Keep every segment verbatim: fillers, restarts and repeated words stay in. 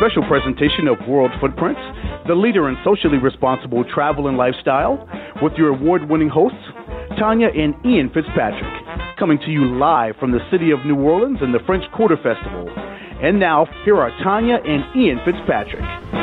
special presentation of World Footprints, the leader in socially responsible travel and lifestyle, with your award-winning hosts, Tanya and Ian Fitzpatrick, coming to you live from the city of New Orleans and the French Quarter Festival. And now, here are Tanya and Ian Fitzpatrick.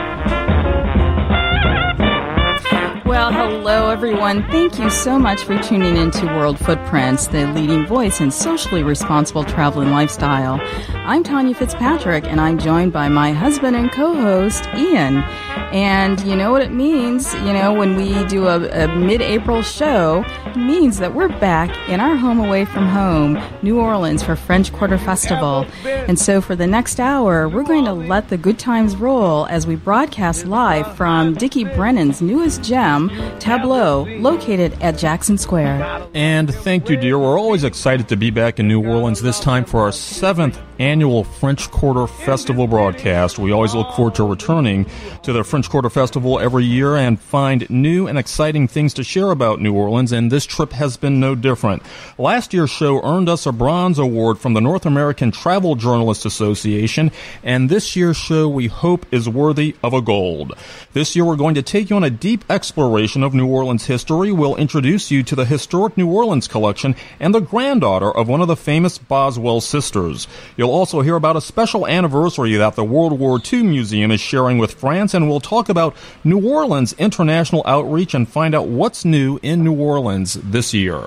Well, hello, everyone. Thank you so much for tuning in to World Footprints, the leading voice in socially responsible travel and lifestyle. I'm Tanya Fitzpatrick, and I'm joined by my husband and co-host, Ian. And you know what it means, you know, when we do a, a mid-April show, it means that we're back in our home away from home, New Orleans, for French Quarter Festival. And so for the next hour, we're going to let the good times roll as we broadcast live from Dickie Brennan's newest gem, Tableau, located at Jackson Square. And thank you, dear. We're always excited to be back in New Orleans, this time for our seventh annual French Quarter Festival broadcast. We always look forward to returning to the French Quarter Festival every year and find new and exciting things to share about New Orleans, and this trip has been no different. Last year's show earned us a bronze award from the North American Travel Journalists Association, and this year's show we hope is worthy of a gold. This year we're going to take you on a deep exploration of New Orleans history. We'll introduce you to the historic New Orleans collection and the granddaughter of one of the famous Boswell Sisters. You'll also hear about a special anniversary that the World War Two Museum is sharing with France, and we'll talk about New Orleans international outreach and find out what's new in New Orleans this year.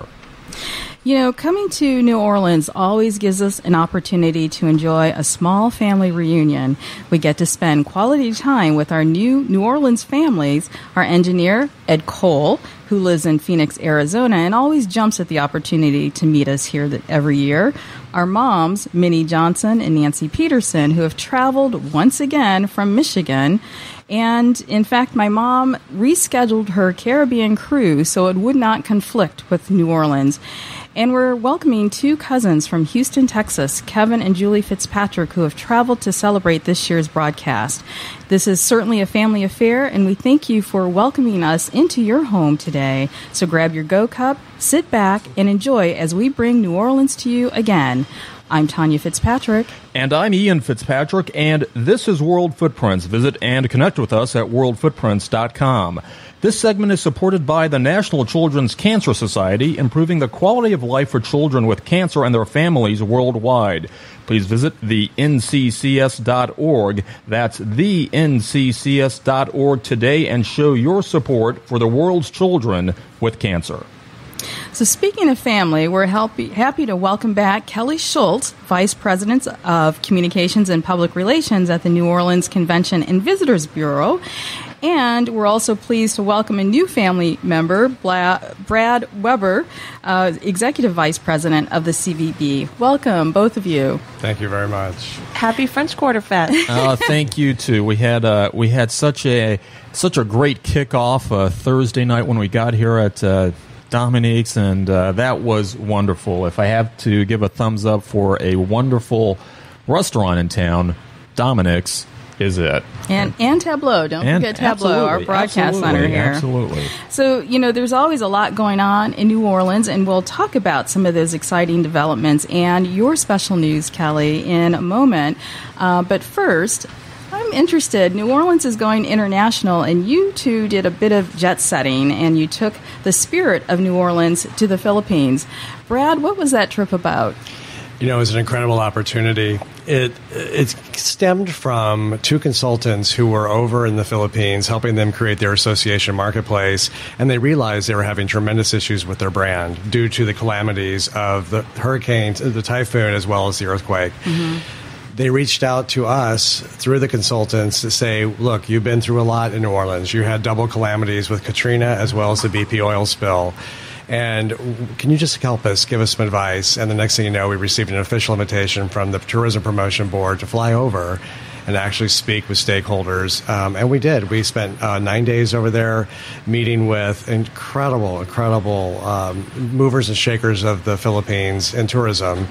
You know, coming to New Orleans always gives us an opportunity to enjoy a small family reunion. We get to spend quality time with our new New Orleans families, our engineer, Ed Cole, who lives in Phoenix, Arizona, and always jumps at the opportunity to meet us here every year. Our moms, Minnie Johnson and Nancy Peterson, who have traveled once again from Michigan. And, in fact, my mom rescheduled her Caribbean cruise so it would not conflict with New Orleans. And we're welcoming two cousins from Houston, Texas, Kevin and Julie Fitzpatrick, who have traveled to celebrate this year's broadcast. This is certainly a family affair, and we thank you for welcoming us into your home today. So grab your Go Cup, sit back, and enjoy as we bring New Orleans to you again. I'm Tanya Fitzpatrick. And I'm Ian Fitzpatrick, and this is World Footprints. Visit and connect with us at world footprints dot com. This segment is supported by the National Children's Cancer Society, improving the quality of life for children with cancer and their families worldwide. Please visit the N C C S dot org. That's the N C C S dot org today and show your support for the world's children with cancer. So speaking of family, we're happy, happy to welcome back Kelly Schultz, Vice President of Communications and Public Relations at the New Orleans Convention and Visitors Bureau. And we're also pleased to welcome a new family member, Brad Weber, uh, Executive Vice President of the C V B. Welcome, both of you. Thank you very much. Happy French Quarter Fest. uh, thank you too. We had uh, we had such a such a great kickoff uh, Thursday night when we got here at Uh, Dominique's, and uh, that was wonderful. If I have to give a thumbs up for a wonderful restaurant in town, Dominique's is it. And and Tableau. Don't and forget Tableau, our broadcast center here. Absolutely. So, you know, there's always a lot going on in New Orleans, and we'll talk about some of those exciting developments and your special news, Kelly, in a moment. Uh, but first, I'm interested. New Orleans is going international, and you two did a bit of jet setting, and you took the spirit of New Orleans to the Philippines. Brad, what was that trip about? You know, it was an incredible opportunity. It it stemmed from two consultants who were over in the Philippines helping them create their association marketplace, and they realized they were having tremendous issues with their brand due to the calamities of the hurricanes, the typhoon, as well as the earthquake. Mm-hmm. They reached out to us through the consultants to say, look, you've been through a lot in New Orleans. You had double calamities with Katrina as well as the B P oil spill. And can you just help us, give us some advice? And the next thing you know, we received an official invitation from the Tourism Promotion Board to fly over and actually speak with stakeholders. Um, and we did. We spent uh, nine days over there meeting with incredible, incredible um, movers and shakers of the Philippines in tourism.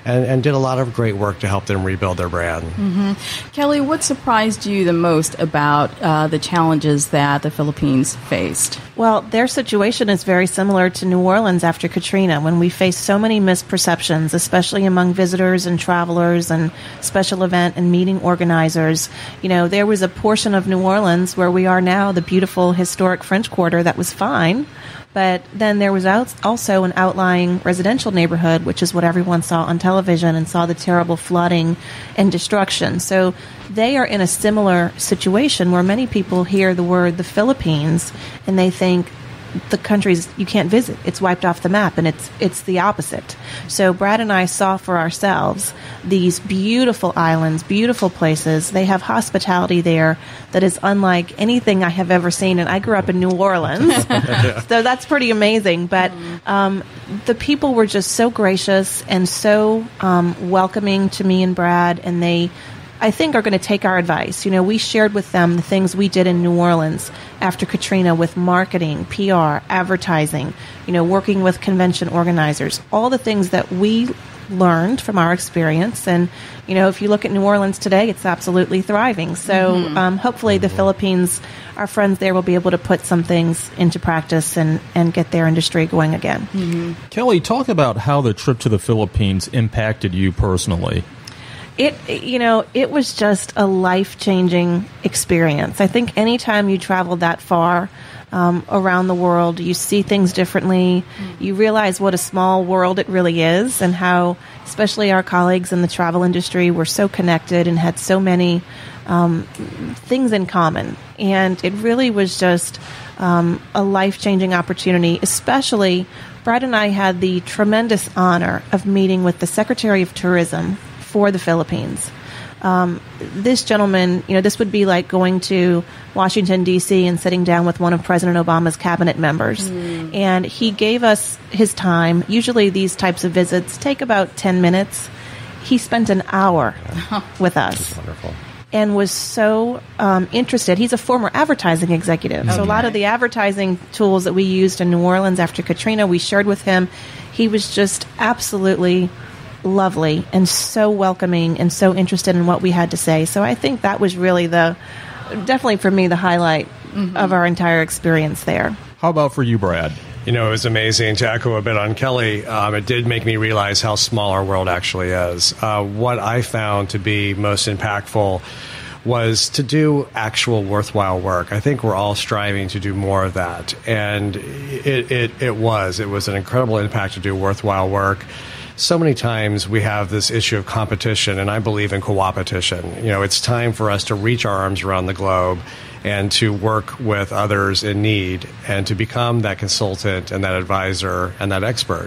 and, and did a lot of great work to help them rebuild their brand. Mm-hmm. Kelly, what surprised you the most about uh, the challenges that the Philippines faced? Well, their situation is very similar to New Orleans after Katrina, when we faced so many misperceptions, especially among visitors and travelers and special event and meeting organizers. You know, there was a portion of New Orleans where we are now, the beautiful historic French Quarter, that was fine. But then there was out- also an outlying residential neighborhood, which is what everyone saw on television and saw the terrible flooding and destruction. So they are in a similar situation where many people hear the word the Philippines and they think the countries you can't visit. It's wiped off the map, and it's it's the opposite. So Brad and I saw for ourselves these beautiful islands, beautiful places. They have hospitality there that is unlike anything I have ever seen, and I grew up in New Orleans, so that's pretty amazing. But um, the people were just so gracious and so um, welcoming to me and Brad, and they, I think, are going to take our advice. You know, we shared with them the things we did in New Orleans after Katrina with marketing, P R, advertising, you know, working with convention organizers, all the things that we learned from our experience. And, you know, if you look at New Orleans today, it's absolutely thriving. So mm-hmm. um, hopefully the Philippines, our friends there, will be able to put some things into practice and, and get their industry going again. Mm-hmm. Kelly, talk about how the trip to the Philippines impacted you personally. It, you know, it was just a life-changing experience. I think anytime you travel that far um, around the world, you see things differently. Mm-hmm. You realize what a small world it really is, and how, especially our colleagues in the travel industry, were so connected and had so many um, things in common. And it really was just um, a life-changing opportunity, especially Brad and I had the tremendous honor of meeting with the Secretary of Tourism for the Philippines. Um, this gentleman, you know, this would be like going to Washington, D C and sitting down with one of President Obama's cabinet members. Mm. And he gave us his time. Usually these types of visits take about ten minutes. He spent an hour with us. That's wonderful. And was so um, interested. He's a former advertising executive. Okay. So a lot of the advertising tools that we used in New Orleans after Katrina, we shared with him. He was just absolutely lovely and so welcoming and so interested in what we had to say. So I think that was really the, definitely for me, the highlight mm-hmm. of our entire experience there. How about for you, Brad? You know, it was amazing. To echo a bit on Kelly, um, it did make me realize how small our world actually is. Uh, what I found to be most impactful was to do actual worthwhile work. I think we're all striving to do more of that. And it, it, it was. It was an incredible impact to do worthwhile work. So many times we have this issue of competition, and I believe in co-opetition. You know, it's time for us to reach our arms around the globe and to work with others in need and to become that consultant and that advisor and that expert.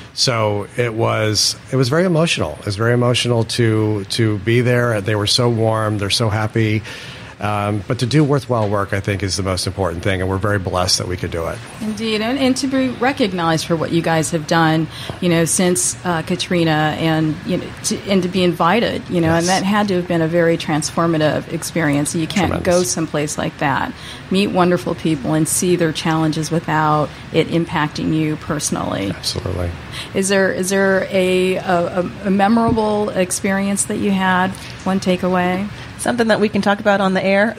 So it was it was very emotional. It was very emotional to to be there. They were so warm. They're so happy. Um, but to do worthwhile work, I think, is the most important thing, and we're very blessed that we could do it. Indeed, and, and to be recognized for what you guys have done, you know, since uh, Katrina, and you know, to, and to be invited, you know, yes. and that had to have been a very transformative experience. You can't Tremendous. Go someplace like that, meet wonderful people, and see their challenges without it impacting you personally. Absolutely. Is there is there a a, a memorable experience that you had? One takeaway. Something that we can talk about on the air.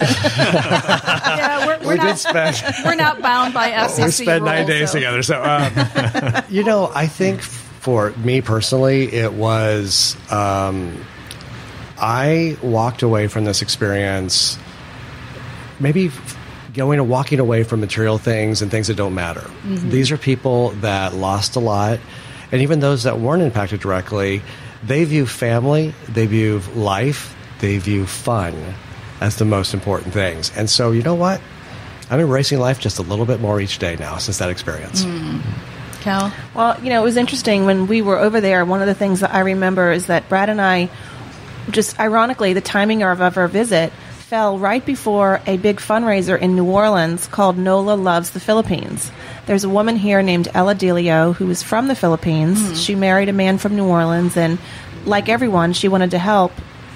yeah, we're, we're, we not, did spend, we're not bound by F C C We spent rules, nine days so. together. So, um, you know, I think for me personally, it was, um, I walked away from this experience maybe going and walking away from material things and things that don't matter. Mm-hmm. These are people that lost a lot. And even those that weren't impacted directly, they view family, they view life, they view fun as the most important things. And so, you know what? I'm embracing life just a little bit more each day now since that experience. Mm. Cal? Well, you know, it was interesting when we were over there. One of the things that I remember is that Brad and I, just ironically, the timing of our visit fell right before a big fundraiser in New Orleans called NOLA Loves the Philippines. There's a woman here named Ella Delio who is from the Philippines. Mm. She married a man from New Orleans, and like everyone, she wanted to help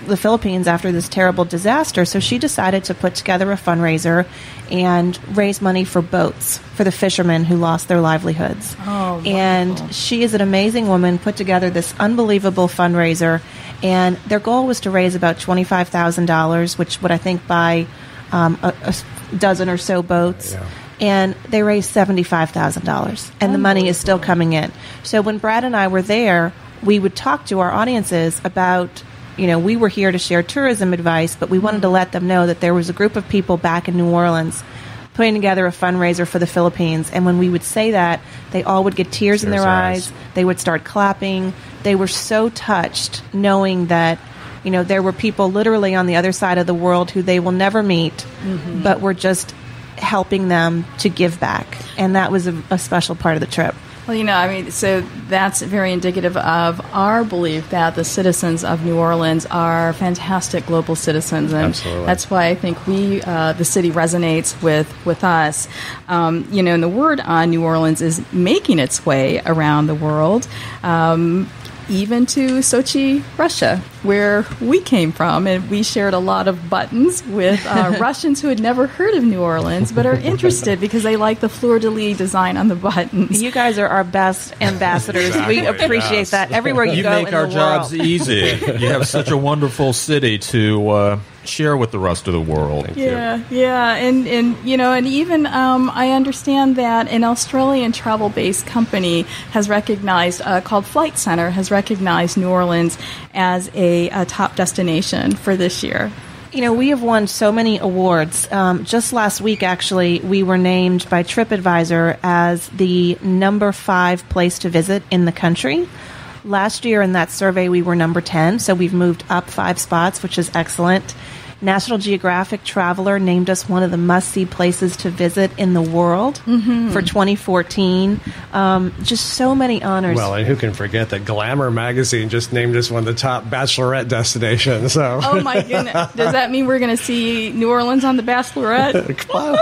the Philippines after this terrible disaster. So she decided to put together a fundraiser and raise money for boats for the fishermen who lost their livelihoods. Oh, and wonderful. She is an amazing woman, put together this unbelievable fundraiser, and their goal was to raise about twenty-five thousand dollars, which would, I think, buy um, a, a dozen or so boats. Yeah. And they raised seventy-five thousand dollars, and the money is still coming in. So when Brad and I were there, we would talk to our audiences about, you know, we were here to share tourism advice, but we wanted to let them know that there was a group of people back in New Orleans putting together a fundraiser for the Philippines. And when we would say that, they all would get tears in Tears their eyes. eyes. They would start clapping. They were so touched knowing that, you know, there were people literally on the other side of the world who they will never meet, mm-hmm. but were just helping them to give back. And that was a, a special part of the trip. Well, you know, I mean, so that's very indicative of our belief that the citizens of New Orleans are fantastic global citizens, and Absolutely. That's why I think we, uh, the city, resonates with with us. Um, you know, and the word on New Orleans is making its way around the world. Um, even to Sochi, Russia, where we came from. And we shared a lot of buttons with uh, Russians who had never heard of New Orleans but are interested because they like the fleur-de-lis design on the buttons. You guys are our best ambassadors. Exactly, We appreciate yes. that everywhere you, You go make in our the jobs world. easy. You have such a wonderful city to uh, share with the rest of the world. Yeah, yeah, and, and you know, and even um, I understand that an Australian travel-based company has recognized, uh, called Flight Center, has recognized New Orleans as a, a top destination for this year. You know, we have won so many awards. Um, just last week, actually, we were named by TripAdvisor as the number five place to visit in the country. Last year in that survey, we were number ten, so we've moved up five spots, which is excellent. National Geographic Traveler named us one of the must-see places to visit in the world mm-hmm. for twenty fourteen. Um, just so many honors. Well, and who can forget that Glamour magazine just named us one of the top bachelorette destinations. So, oh my goodness! Does that mean we're going to see New Orleans on The Bachelorette?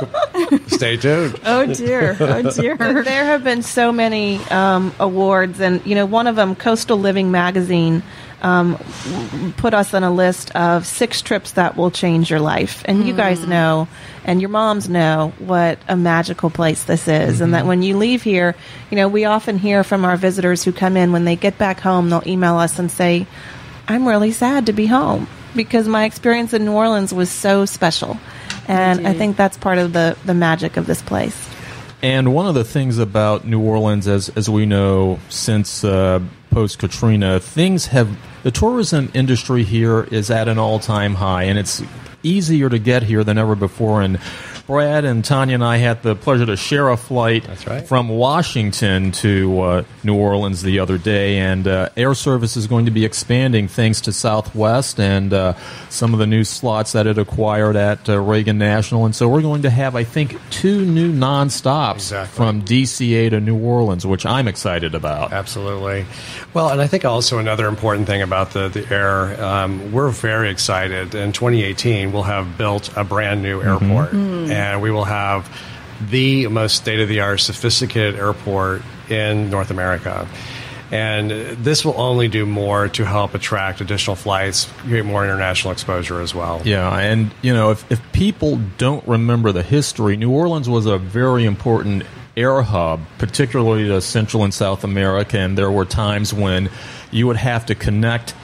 Stay tuned. Oh dear! Oh dear! There have been so many um, awards, and you know, one of them, Coastal Living magazine, Um, put us on a list of six trips that will change your life. And mm. you guys know, and your moms know, what a magical place this is. Mm-hmm. And that when you leave here, you know, we often hear from our visitors who come in, when they get back home, they'll email us and say, I'm really sad to be home because my experience in New Orleans was so special. And Indeed. I think that's part of the, the magic of this place. And one of the things about New Orleans, as as we know, since uh, post-Katrina, things have, the tourism industry here is at an all-time high, and it's easier to get here than ever before. And Brad and Tanya and I had the pleasure to share a flight That's right. from Washington to uh, New Orleans the other day, and uh, air service is going to be expanding thanks to Southwest and uh, some of the new slots that it acquired at uh, Reagan National. And so we're going to have, I think, two new non-stops Exactly. from D C A to New Orleans, which I'm excited about. Absolutely. Well, and I think also another important thing about the, the air, um, we're very excited. In twenty eighteen, we'll have built a brand new airport, mm-hmm. and we will have the most state-of-the-art, sophisticated airport in North America. And this will only do more to help attract additional flights, create more international exposure as well. Yeah, and, you know, if, if people don't remember the history, New Orleans was a very important air hub, particularly to Central and South America, and there were times when you would have to connect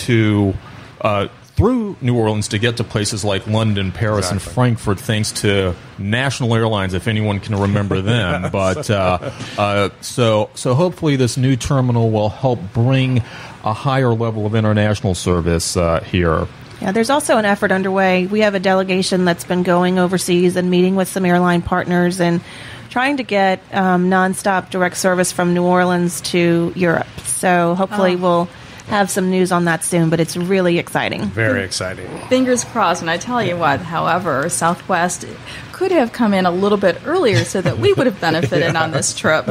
to uh, through New Orleans to get to places like London, Paris, Exactly. and Frankfurt, thanks to National Airlines, if anyone can remember them. But uh, uh, so so hopefully this new terminal will help bring a higher level of international service uh, here. Yeah, there's also an effort underway. We have a delegation that's been going overseas and meeting with some airline partners and trying to get um, nonstop direct service from New Orleans to Europe. So hopefully Oh. we'll have some news on that soon, but it's really exciting. Very exciting. Fingers crossed. And I tell you what, however, Southwest could have come in a little bit earlier so that we would have benefited yeah. on this trip.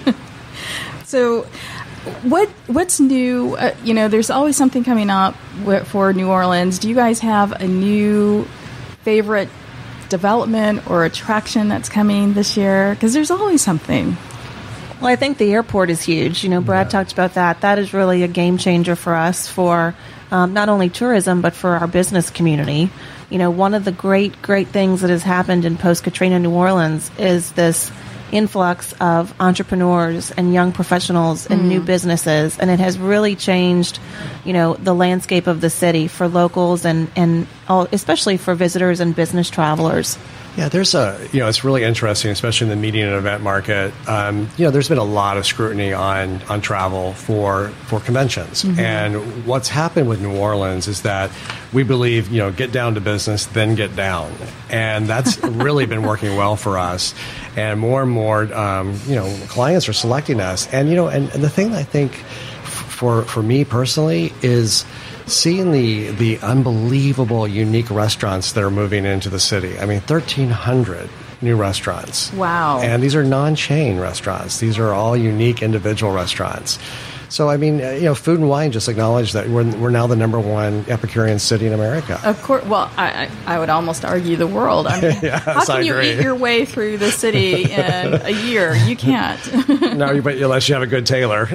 So what what's new? Uh, you know, there's always something coming up w- for New Orleans. Do you guys have a new favorite development or attraction that's coming this year? Because there's always something. Well, I think the airport is huge. You know, Brad yeah. talked about that. That is really a game changer for us for um, not only tourism, but for our business community. You know, one of the great, great things that has happened in post-Katrina New Orleans is this influx of entrepreneurs and young professionals and mm. new businesses, and it has really changed, you know, the landscape of the city for locals and, and all, especially for visitors and business travelers. Yeah, there's a, you know, it's really interesting, especially in the meeting and event market. Um, you know, there's been a lot of scrutiny on, on travel for, for conventions. Mm-hmm. And what's happened with New Orleans is that we believe, you know, get down to business, then get down. And that's really been working well for us. And more and more, um, you know, clients are selecting us. And, you know, and, and the thing that I think for, for me personally is seeing the the unbelievable unique restaurants that are moving into the city. I mean, thirteen hundred new restaurants. Wow. And these are non-chain restaurants. These are all unique individual restaurants. So, I mean, you know, Food and Wine just acknowledged that we're, we're now the number one Epicurean city in America. Of course. Well, I, I would almost argue the world. I mean, yes, how can I you agree. eat your way through the city in a year? You can't. No, but unless you have a good tailor.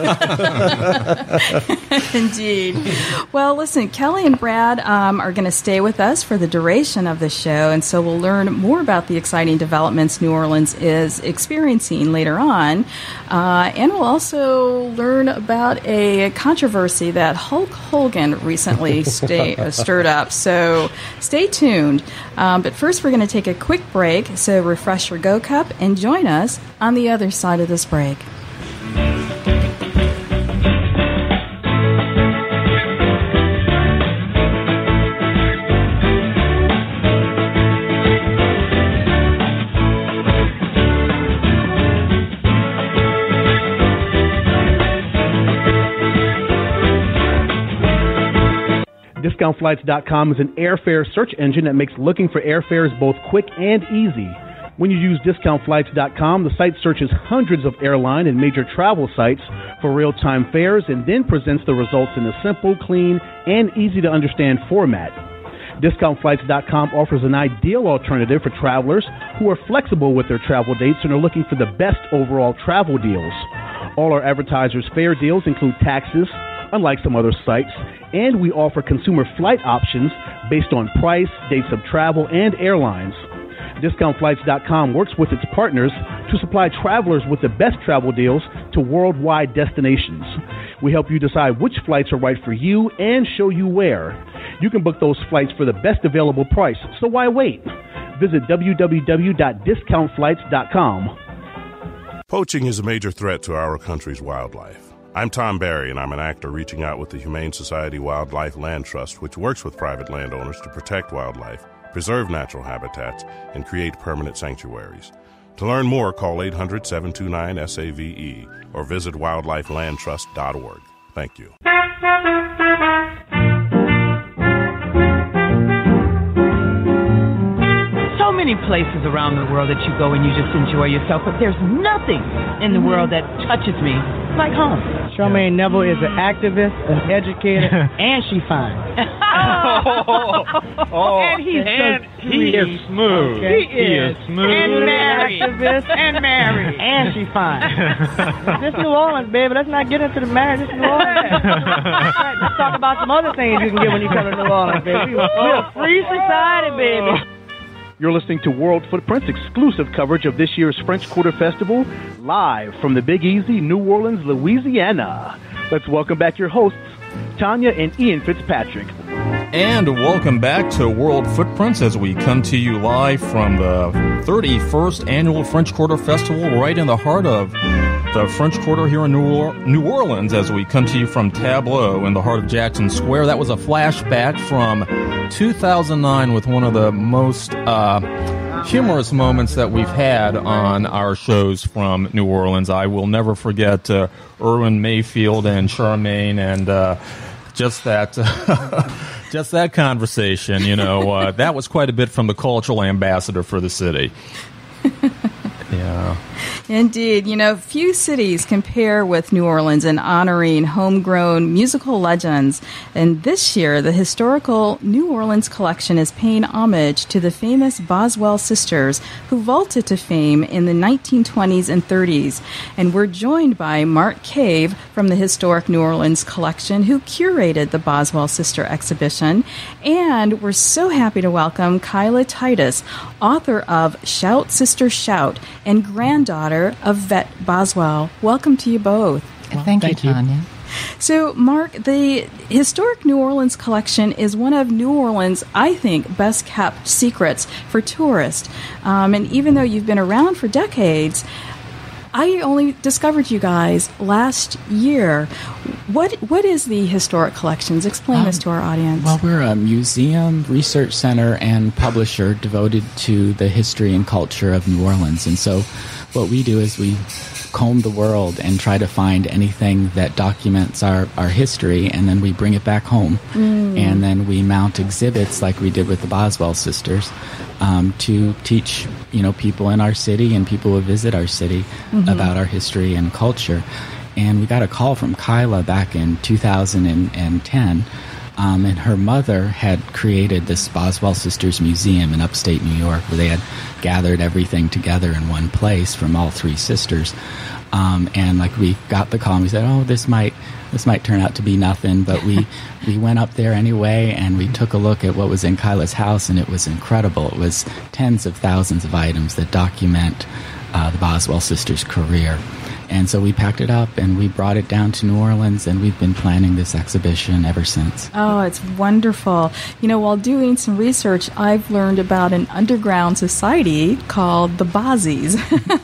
Indeed. Well, listen, Kelly and Brad um, are going to stay with us for the duration of the show, and so we'll learn more about the exciting developments New Orleans is experiencing later on. Uh, and we'll also learn about a controversy that Hulk Hogan recently stay, uh, stirred up. So stay tuned. Um, but first, we're going to take a quick break. So refresh your Go Cup and join us on the other side of this break. discount flights dot com is an airfare search engine that makes looking for airfares both quick and easy. When you use discount flights dot com, the site searches hundreds of airline and major travel sites for real-time fares and then presents the results in a simple, clean, and easy-to-understand format. discount flights dot com offers an ideal alternative for travelers who are flexible with their travel dates and are looking for the best overall travel deals. All our advertisers' fare deals include taxes, unlike some other sites, and we offer consumer flight options based on price, dates of travel, and airlines. discount flights dot com works with its partners to supply travelers with the best travel deals to worldwide destinations. We help you decide which flights are right for you and show you where. You can book those flights for the best available price, so why wait? Visit w w w dot discount flights dot com. Poaching is a major threat to our country's wildlife. I'm Tom Barry, and I'm an actor reaching out with the Humane Society Wildlife Land Trust, which works with private landowners to protect wildlife, preserve natural habitats, and create permanent sanctuaries. To learn more, call eight hundred, seven two nine, S A V E or visit wildlife land trust dot org. Thank you. So many places around the world that you go and you just enjoy yourself, but there's nothing in the world that touches me like home. Charmaine Neville is an activist, an educator, and she fine. oh, oh, and he's and he is smooth. Okay. He, he is, is smooth. And married. Activist and married. And she fine. This New Orleans, baby. Let's not get into the marriage. This New Orleans. Right, let's talk about some other things you can get when you come to New Orleans, baby. We're a free society, baby. You're listening to World Footprints exclusive coverage of this year's French Quarter Festival, live from the Big Easy, New Orleans, Louisiana. Let's welcome back your hosts, Tanya and Ian Fitzpatrick. And welcome back to World Footprints as we come to you live from the thirty-first Annual French Quarter Festival, right in the heart of the French Quarter here in New, or- New Orleans, as we come to you from Tableau in the heart of Jackson Square. That was a flashback from two thousand nine with one of the most uh, humorous moments that we've had on our shows from New Orleans. I will never forget uh, Erwin Mayfield and Charmaine and uh, just that just that conversation. You know, uh, that was quite a bit from the cultural ambassador for the city. Yeah. Indeed. You know, few cities compare with New Orleans in honoring homegrown musical legends. And this year, the historical New Orleans collection is paying homage to the famous Boswell Sisters, who vaulted to fame in the nineteen twenties and thirties. And we're joined by Mark Cave from the historic New Orleans collection, who curated the Boswell Sister exhibition. And we're so happy to welcome Kyla Titus, author of Shout, Sister, Shout, and granddaughter of Vet Boswell. Welcome to you both. Well, thank, thank you, Tanya. So, Mark, the historic New Orleans collection is one of New Orleans', I think, best-kept secrets for tourists. Um, and even though you've been around for decades, I only discovered you guys last year. What What is the historic collections? Explain um, this to our audience. Well, we're a museum, research center, and publisher devoted to the history and culture of New Orleans. And so what we do is we comb the world and try to find anything that documents our, our history, and then we bring it back home. Mm. And then we mount exhibits like we did with the Boswell Sisters um, to teach, you know, people in our city and people who visit our city mm-hmm. about our history and culture. And we got a call from Kyla back in two thousand ten, um, and her mother had created this Boswell Sisters Museum in upstate New York, where they had gathered everything together in one place from all three sisters. Um, and like we got the call, and we said, "Oh, this might this might turn out to be nothing." But we we went up there anyway, and we took a look at what was in Kyla's house, and it was incredible. It was tens of thousands of items that document uh, the Boswell Sisters' career. And so we packed it up and we brought it down to New Orleans, and we've been planning this exhibition ever since. Oh, it's wonderful. You know, while doing some research, I've learned about an underground society called the Bozzies.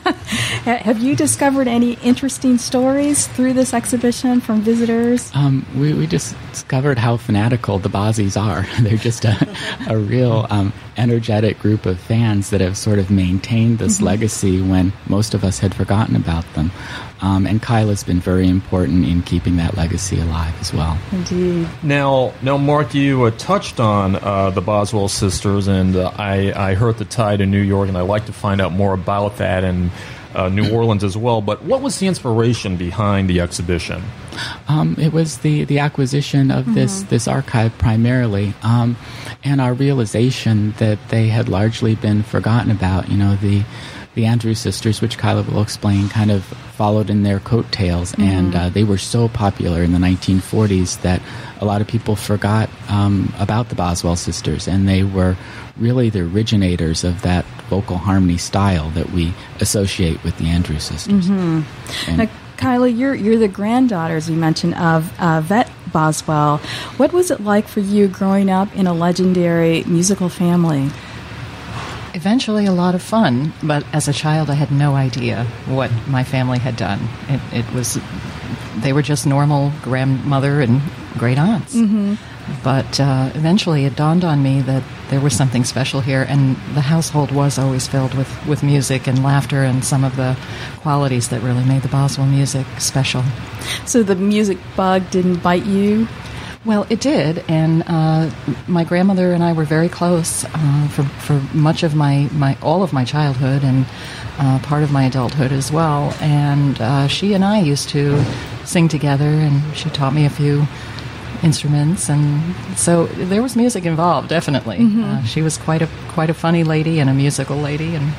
Have you discovered any interesting stories through this exhibition from visitors? Um, we, we just discovered how fanatical the Bozzies are. They're just a, a real um, energetic group of fans that have sort of maintained this mm-hmm. legacy when most of us had forgotten about them. Um, and Kyla's been very important in keeping that legacy alive as well. Indeed. Now, now, Mark, you uh, touched on uh, the Boswell Sisters, and uh, I, I heard the tie to New York, and I'd like to find out more about that and uh, New Orleans as well. But what was the inspiration behind the exhibition? Um, it was the, the acquisition of mm-hmm. this, this archive primarily, um, and our realization that they had largely been forgotten about. You know, the The Andrews sisters, which Kyla will explain, kind of followed in their coattails, mm-hmm. and uh, they were so popular in the nineteen forties that a lot of people forgot um, about the Boswell sisters, and they were really the originators of that vocal harmony style that we associate with the Andrews sisters. Mm-hmm. Now, Kyla, you're, you're the granddaughter, as you mentioned, of uh, Vet Boswell. What was it like for you growing up in a legendary musical family? Eventually a lot of fun, but as a child I had no idea what my family had done. It, it was, they were just normal grandmother and great aunts. Mm-hmm. But uh, eventually it dawned on me that there was something special here, and the household was always filled with, with music and laughter and some of the qualities that really made the Boswell music special. So the music bug didn't bite you? Well, it did, and uh, my grandmother and I were very close uh, for for much of my, my all of my childhood and uh, part of my adulthood as well. And uh, she and I used to sing together, and she taught me a few instruments, and so there was music involved, definitely. Mm-hmm. Uh, she was quite a quite a funny lady and a musical lady, and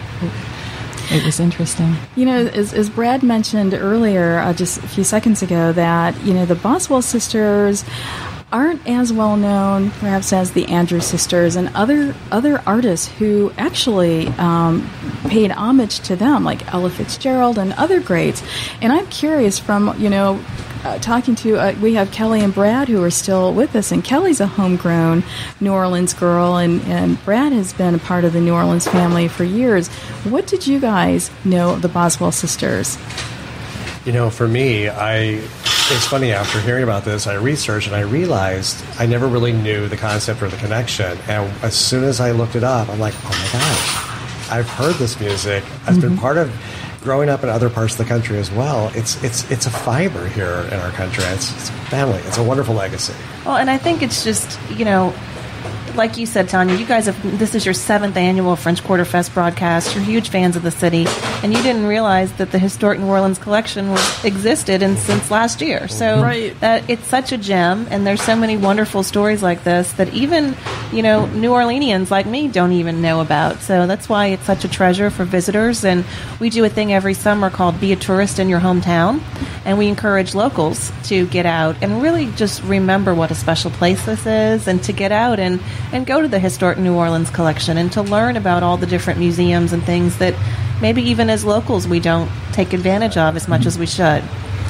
it was interesting. You know, as, as Brad mentioned earlier, uh, just a few seconds ago, that, you know, the Boswell sisters aren't as well known, perhaps, as the Andrews sisters and other other artists who actually um, paid homage to them, like Ella Fitzgerald and other greats. And I'm curious, from, you know, uh, talking to, uh, we have Kelly and Brad who are still with us, and Kelly's a homegrown New Orleans girl, and, and Brad has been a part of the New Orleans family for years. What did you guys know of the Boswell sisters? You know, for me, I it's funny, after hearing about this, I researched and I realized I never really knew the concept or the connection. And as soon as I looked it up, I'm like, oh my gosh, I've heard this music. I've mm-hmm. been part of growing up in other parts of the country as well. It's it's it's a fiber here in our country. It's, it's family. It's a wonderful legacy. Well, and I think it's just, you know, like you said, Tanya, you guys have, this is your seventh annual French Quarter Fest broadcast. You're huge fans of the city, and you didn't realize that the Historic New Orleans collection was, existed in, since last year. So right. that it's such a gem, and there's so many wonderful stories like this that even, you know, New Orleanians like me don't even know about. So that's why it's such a treasure for visitors. And we do a thing every summer called Be a Tourist in Your Hometown, and we encourage locals to get out and really just remember what a special place this is, and to get out and, and go to the Historic New Orleans collection and to learn about all the different museums and things that maybe even as locals we don't take advantage of as much as we should.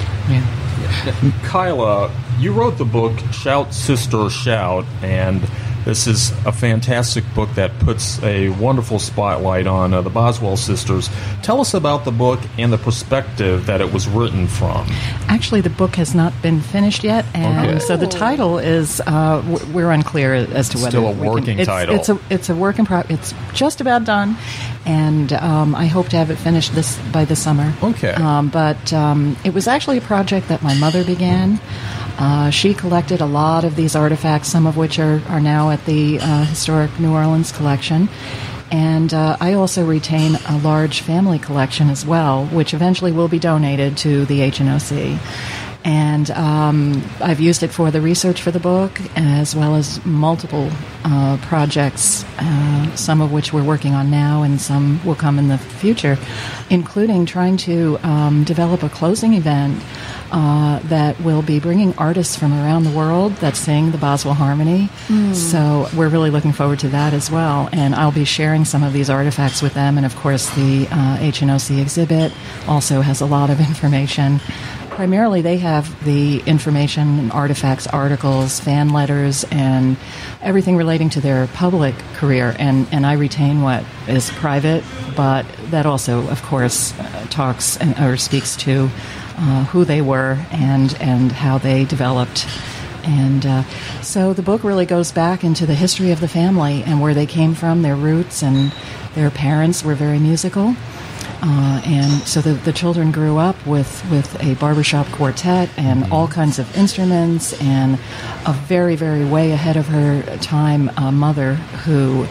Yeah. Kyla, you wrote the book Shout, Sister, Shout, and this is a fantastic book that puts a wonderful spotlight on uh, the Boswell Sisters. Tell us about the book and the perspective that it was written from. Actually, the book has not been finished yet, and okay. so the title is, uh, w- we're unclear as to whether... Still a we working can, it's, title. It's a, it's a work in progress. It's just about done, and um, I hope to have it finished this by this summer. Okay. Um, but um, it was actually a project that my mother began. Uh, she collected a lot of these artifacts, some of which are, are now at the uh, Historic New Orleans collection. And uh, I also retain a large family collection as well, which eventually will be donated to the H N O C. And um, I've used it for the research for the book, as well as multiple uh, projects, uh, some of which we're working on now and some will come in the future, including trying to um, develop a closing event uh, that will be bringing artists from around the world that sing the Boswell Harmony. Mm. So we're really looking forward to that as well. And I'll be sharing some of these artifacts with them. And, of course, the uh, H N O C exhibit also has a lot of information. Primarily, they have the information, artifacts, articles, fan letters, and everything relating to their public career. And, and I retain what is private, but that also, of course, uh, talks and, or speaks to uh, who they were and, and how they developed. And uh, so the book really goes back into the history of the family and where they came from, their roots, and their parents were very musical. Uh, and so the, the children grew up with, with a barbershop quartet and all kinds of instruments, and a very, very way ahead of her time uh, mother who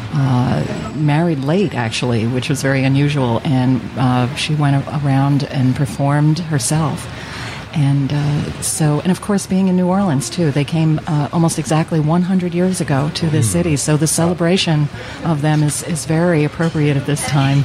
uh, married late, actually, which was very unusual. And uh, she went around and performed herself. And uh, so, and of course, being in New Orleans, too. They came uh, almost exactly one hundred years ago to this city. So the celebration of them is, is very appropriate at this time.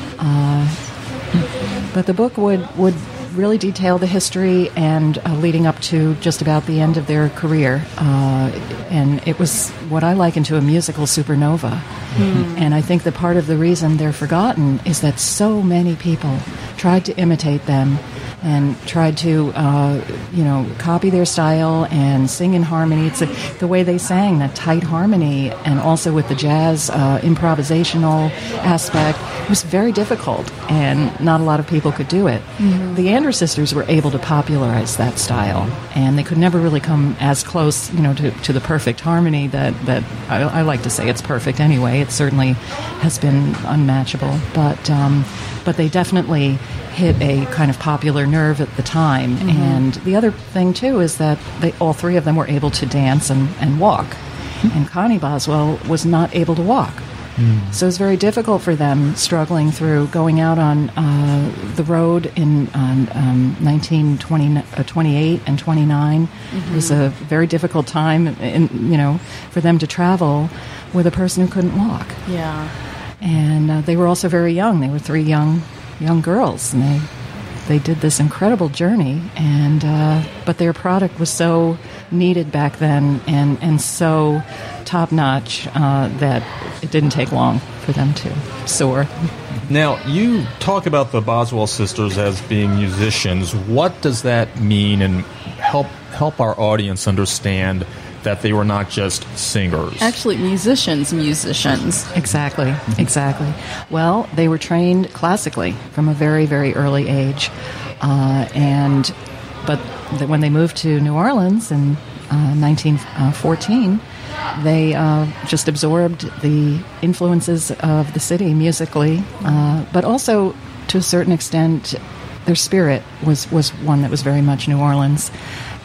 Uh, but the book would, would really detail the history and uh, leading up to just about the end of their career. Uh, and it was what I liken to a musical supernova. Mm. And I think that part of the reason they're forgotten is that so many people tried to imitate them and tried to, uh, you know, copy their style and sing in harmony. It's a, the way they sang, that tight harmony, and also with the jazz uh, improvisational aspect. It was very difficult, and not a lot of people could do it. Mm-hmm. The Andrews sisters were able to popularize that style, and they could never really come as close, you know, to, to the perfect harmony that, that I, I like to say it's perfect anyway. It certainly has been unmatchable, but um, but they definitely hit a kind of popular nerve at the time. Mm-hmm. And the other thing, too, is that they, all three of them were able to dance and, and walk. Mm-hmm. And Connie Boswell was not able to walk. Mm. So it was very difficult for them, struggling through going out on uh, the road in on, um, nineteen twenty-eight and twenty-nine. Mm-hmm. It was a very difficult time, in, you know, for them to travel with a person who couldn't walk. Yeah. And uh, they were also very young. They were three young young girls, and they they did this incredible journey. And uh, but their product was so needed back then, and and so top notch uh, that it didn't take long for them to soar. Now, you talk about the Boswell sisters as being musicians. What does that mean, and help help our audience understand that they were not just singers? Actually, musicians, musicians. Exactly, exactly. Well, they were trained classically from a very, very early age. Uh, and but th- when they moved to New Orleans in uh, nineteen fourteen, they uh, just absorbed the influences of the city musically, uh, but also, to a certain extent, their spirit was, was one that was very much New Orleans.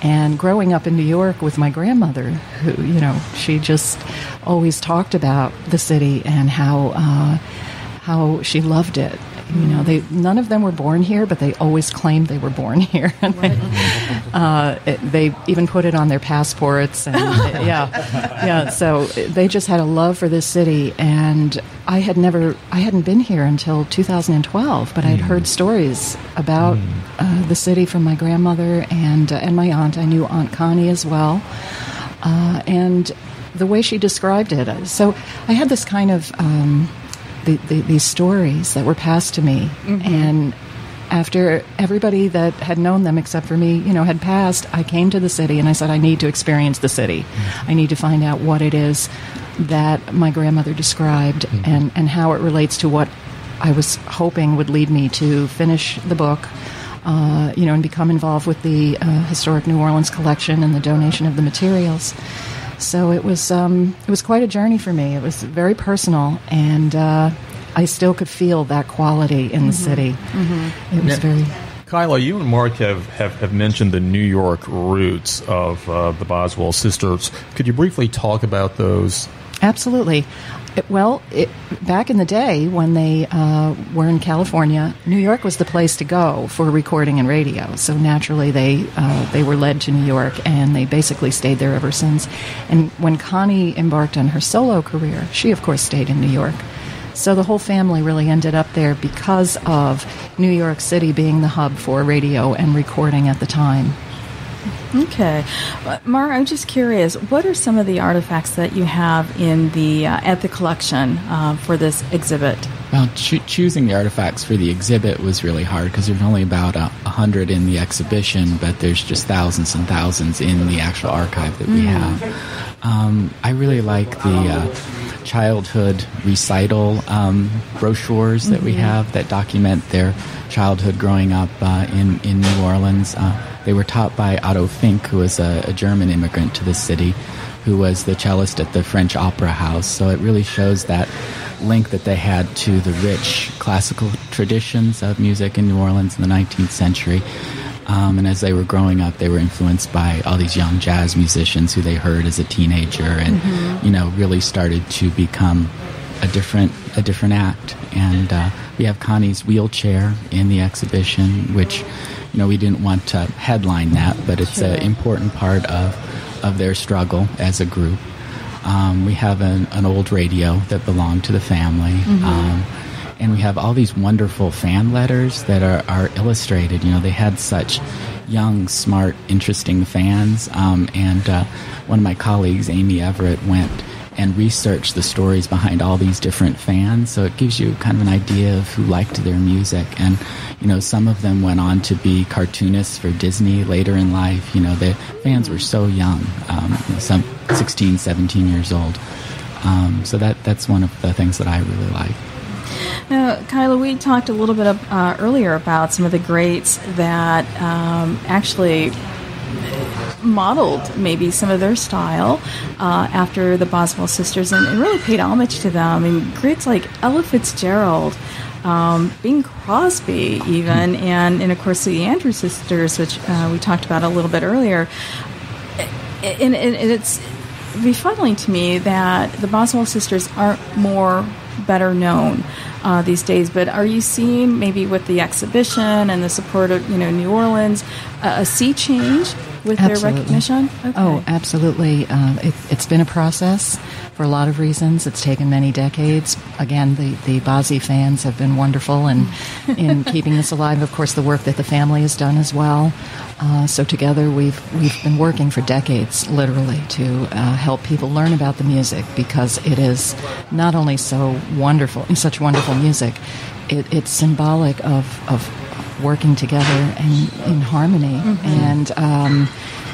And growing up in New York with my grandmother, who, you know, she just always talked about the city and how uh, how she loved it. You know, they none of them were born here, but they always claimed they were born here. they, uh, it, they even put it on their passports, and uh, yeah, yeah. So they just had a love for this city, and I had never, I hadn't been here until two thousand twelve, but I had heard stories about mm. uh, the city from my grandmother and uh, and my aunt. I knew Aunt Connie as well, uh, and the way she described it. So I had this kind of. Um, The, the, these stories that were passed to me, mm-hmm. and after everybody that had known them except for me, you know, had passed, I came to the city and I said, I need to experience the city. Mm-hmm. I need to find out what it is that my grandmother described mm-hmm. and, and how it relates to what I was hoping would lead me to finish the book, uh, you know, and become involved with the uh, Historic New Orleans collection and the donation of the materials. So it was um, it was quite a journey for me. It was very personal, and uh, I still could feel that quality in the mm-hmm. city. Mm-hmm. It was now, very... Kyla, you and Mark have, have, have mentioned the New York roots of uh, the Boswell Sisters. Could you briefly talk about those? Absolutely. It, well, it, back in the day when they uh, were in California, New York was the place to go for recording and radio. So naturally, they uh, they were led to New York, and they basically stayed there ever since. And when Connie embarked on her solo career, she, of course, stayed in New York. So the whole family really ended up there because of New York City being the hub for radio and recording at the time. Okay. Mar, I'm just curious, what are some of the artifacts that you have in the uh, at the collection uh, for this exhibit? Well, cho- choosing the artifacts for the exhibit was really hard because there's only about a uh, hundred in the exhibition, but there's just thousands and thousands in the actual archive that we mm. have. Um, I really like the uh, childhood recital um, brochures that mm-hmm. we have that document their childhood growing up uh, in, in New Orleans. Uh, They were taught by Otto Fink, who was a, a German immigrant to the city, who was the cellist at the French Opera House. So it really shows that link that they had to the rich classical traditions of music in New Orleans in the nineteenth century. Um, and as they were growing up, they were influenced by all these young jazz musicians who they heard as a teenager and, mm-hmm. you know, really started to become a different a different act. And uh, we have Connie's wheelchair in the exhibition, which... You know, we didn't want to headline that, but it's sure. an important part of, of their struggle as a group. Um, we have an, an old radio that belonged to the family. Mm-hmm. Um, and we have all these wonderful fan letters that are, are illustrated. You know, they had such young, smart, interesting fans. Um, and uh, one of my colleagues, Amy Everett, went and researched the stories behind all these different fans. So it gives you kind of an idea of who liked their music. And, you know, some of them went on to be cartoonists for Disney later in life. You know, the fans were so young, um, some sixteen, seventeen years old. Um, so that that's one of the things that I really like. Now, Kyla, we talked a little bit of, uh, earlier about some of the greats that um, actually modeled maybe some of their style uh, after the Boswell Sisters and, and really paid homage to them. I mean, greats like Ella Fitzgerald, um, Bing Crosby even, and, and of course the Andrews Sisters, which uh, we talked about a little bit earlier. And, and it's befuddling to me that the Boswell Sisters aren't more better known uh, these days, but are you seeing maybe with the exhibition and the support of, you know, New Orleans, uh, a sea change with absolutely. their recognition? Okay. Oh, absolutely. Uh, it, it's been a process for a lot of reasons. It's taken many decades. Again, the, the Bossie fans have been wonderful in, in keeping this alive. Of course, the work that the family has done as well. Uh, so together we've we've been working for decades, literally, to uh, help people learn about the music because it is not only so wonderful, such wonderful music, it, it's symbolic of, of working together and in harmony. Mm-hmm. And um,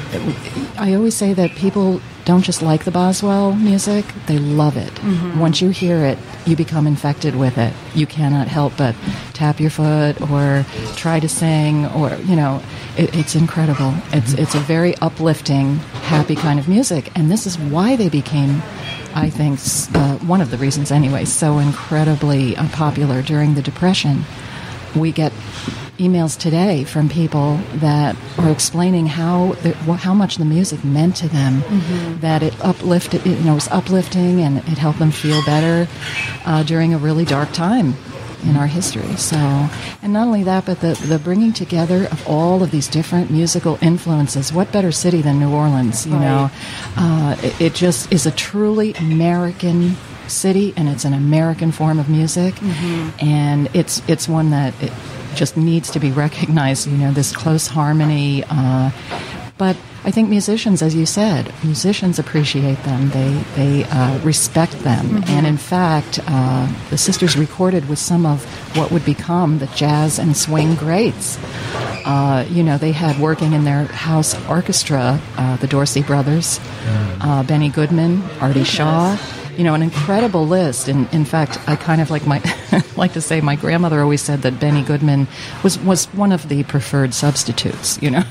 I always say that people don't just like the Boswell music, they love it. Mm-hmm. Once you hear it, you become infected with it. You cannot help but tap your foot or try to sing or, you know, it, it's incredible. It's, it's a very uplifting, happy kind of music. And this is why they became, I think, uh, one of the reasons anyway, so incredibly uh, popular during the Depression. We get emails today from people that are explaining how the, how much the music meant to them, mm-hmm. that it uplifted, you know, it was uplifting and it helped them feel better uh, during a really dark time in our history. So, and not only that, but the, the bringing together of all of these different musical influences. What better city than New Orleans? You right. know, uh, it, it just is a truly American city, and it's an American form of music, mm-hmm. and it's it's one that it just needs to be recognized. You know, this close harmony. Uh, but I think musicians, as you said, musicians appreciate them. They they uh, respect them, mm-hmm. and in fact, uh, the sisters recorded with some of what would become the jazz and swing greats. Uh, you know, they had working in their house orchestra, uh, the Dorsey brothers, uh, Benny Goodman, Artie Shaw. You know, an incredible list. And in fact, I kind of like my like to say my grandmother always said that Benny Goodman was, was one of the preferred substitutes, you know.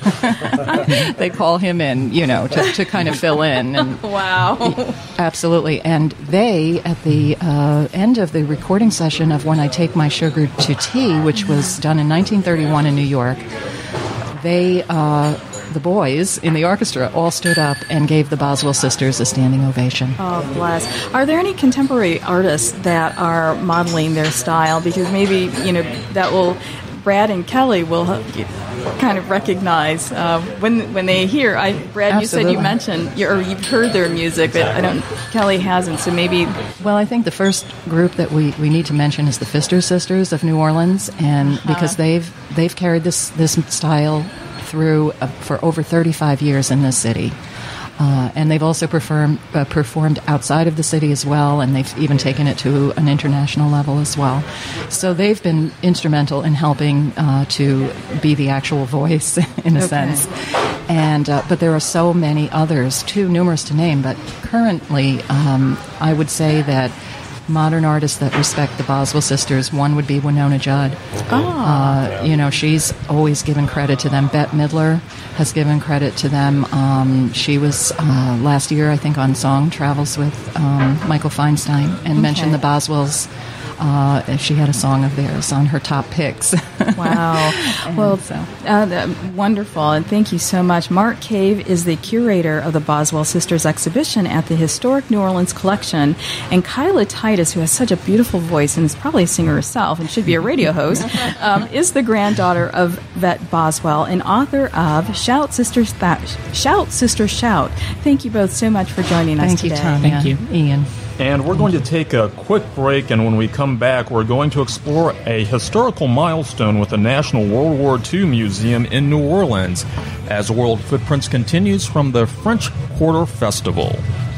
They call him in, you know, to, to kind of fill in. And wow. Absolutely. And they, at the uh, end of the recording session of When I Take My Sugar to Tea, which was done in nineteen thirty-one in New York, they... Uh, the boys in the orchestra all stood up and gave the Boswell Sisters a standing ovation. Oh, bless. Are there any contemporary artists that are modeling their style? Because maybe, you know, that will, Brad and Kelly will kind of recognize uh, when when they hear. I Brad, Absolutely. You said you mentioned, or you've heard their music, but I don't, Kelly hasn't, so maybe. Well, I think the first group that we, we need to mention is the Pfister Sisters of New Orleans, and uh-huh. because they've they've carried this, this style through uh, for over thirty-five years in this city. Uh, and they've also perform, uh, performed outside of the city as well, and they've even taken it to an international level as well. So they've been instrumental in helping uh, to be the actual voice, in a okay. sense. And uh, but there are so many others, too numerous to name, but currently um, I would say that modern artists that respect the Boswell Sisters, one would be Winona Judd. Oh. Uh, you know, she's always given credit to them. Bette Midler has given credit to them. Um, she was uh, last year, I think, on Song Travels with um, Michael Feinstein and okay. mentioned the Boswells. Uh, she had a song of theirs on her top picks. Wow. Well, so. uh, wonderful, and thank you so much. Mark Cave is the curator of the Boswell Sisters exhibition at the Historic New Orleans Collection, and Kyla Titus, who has such a beautiful voice and is probably a singer herself and should be a radio host, um, is the granddaughter of Vet Boswell and author of Shout, Sisters, Th- Shout, Sisters, Shout. Thank you both so much for joining thank us you, today. Tanya. Thank you, Ian. And we're going to take a quick break, and when we come back, we're going to explore a historical milestone with the National World War Two Museum in New Orleans as World Footprints continues from the French Quarter Festival.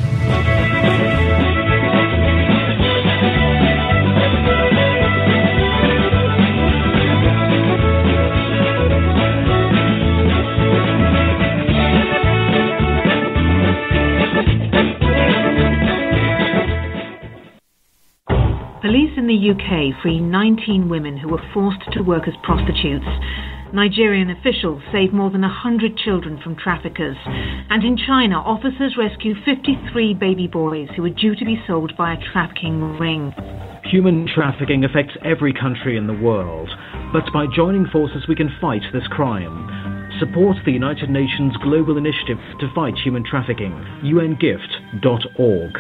Police in the U K free nineteen women who were forced to work as prostitutes. Nigerian officials save more than one hundred children from traffickers. And in China, officers rescue fifty-three baby boys who were due to be sold by a trafficking ring. Human trafficking affects every country in the world, but by joining forces we can fight this crime. Support the United Nations Global Initiative to Fight Human Trafficking, u n gift dot org.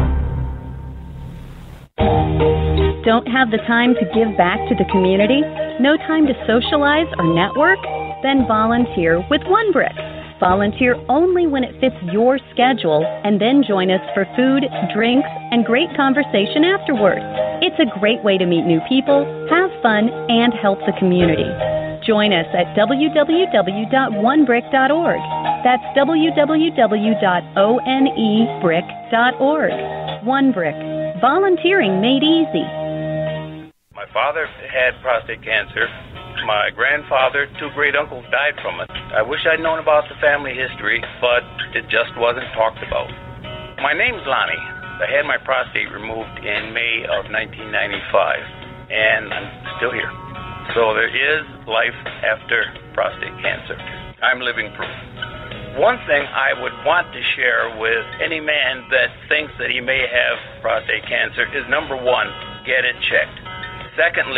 Don't have the time to give back to the community? No time to socialize or network? Then volunteer with One Brick. Volunteer only when it fits your schedule, and then join us for food, drinks, and great conversation afterward. It's a great way to meet new people, have fun, and help the community. Join us at w w w dot one brick dot org. That's w w w dot one brick dot org. One Brick. Volunteering made easy. My father had prostate cancer. My grandfather, two great uncles died from it. I wish I'd known about the family history, but it just wasn't talked about. My name's Lonnie. I had my prostate removed in May of nineteen ninety-five, and I'm still here. So there is life after prostate cancer. I'm living proof. One thing I would want to share with any man that thinks that he may have prostate cancer is, number one, get it checked. Secondly,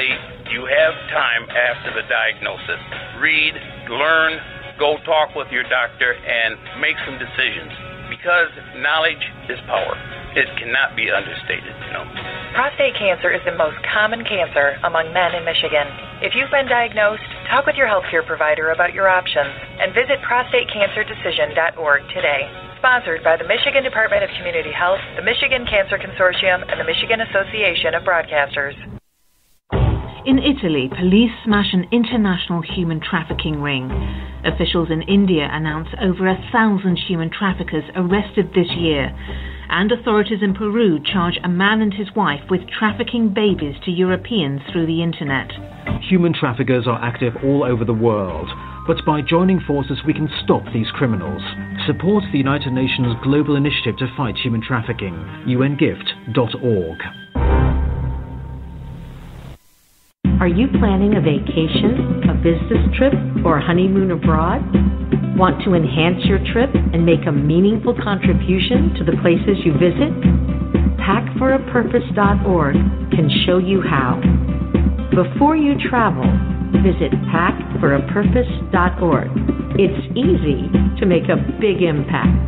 you have time after the diagnosis. Read, learn, go talk with your doctor, and make some decisions. Because knowledge is power. It cannot be understated, you know. Prostate cancer is the most common cancer among men in Michigan. If you've been diagnosed, talk with your healthcare provider about your options and visit prostate cancer decision dot org today. Sponsored by the Michigan Department of Community Health, the Michigan Cancer Consortium, and the Michigan Association of Broadcasters. In Italy, police smash an international human trafficking ring. Officials in India announce over a thousand human traffickers arrested this year. And authorities in Peru charge a man and his wife with trafficking babies to Europeans through the internet. Human traffickers are active all over the world, but by joining forces we can stop these criminals. Support the United Nations Global Initiative to Fight Human Trafficking, U N gift dot org. Are you planning a vacation, a business trip, or a honeymoon abroad? Want to enhance your trip and make a meaningful contribution to the places you visit? pack for a purpose dot org can show you how. Before you travel, visit pack for a purpose dot org. It's easy to make a big impact.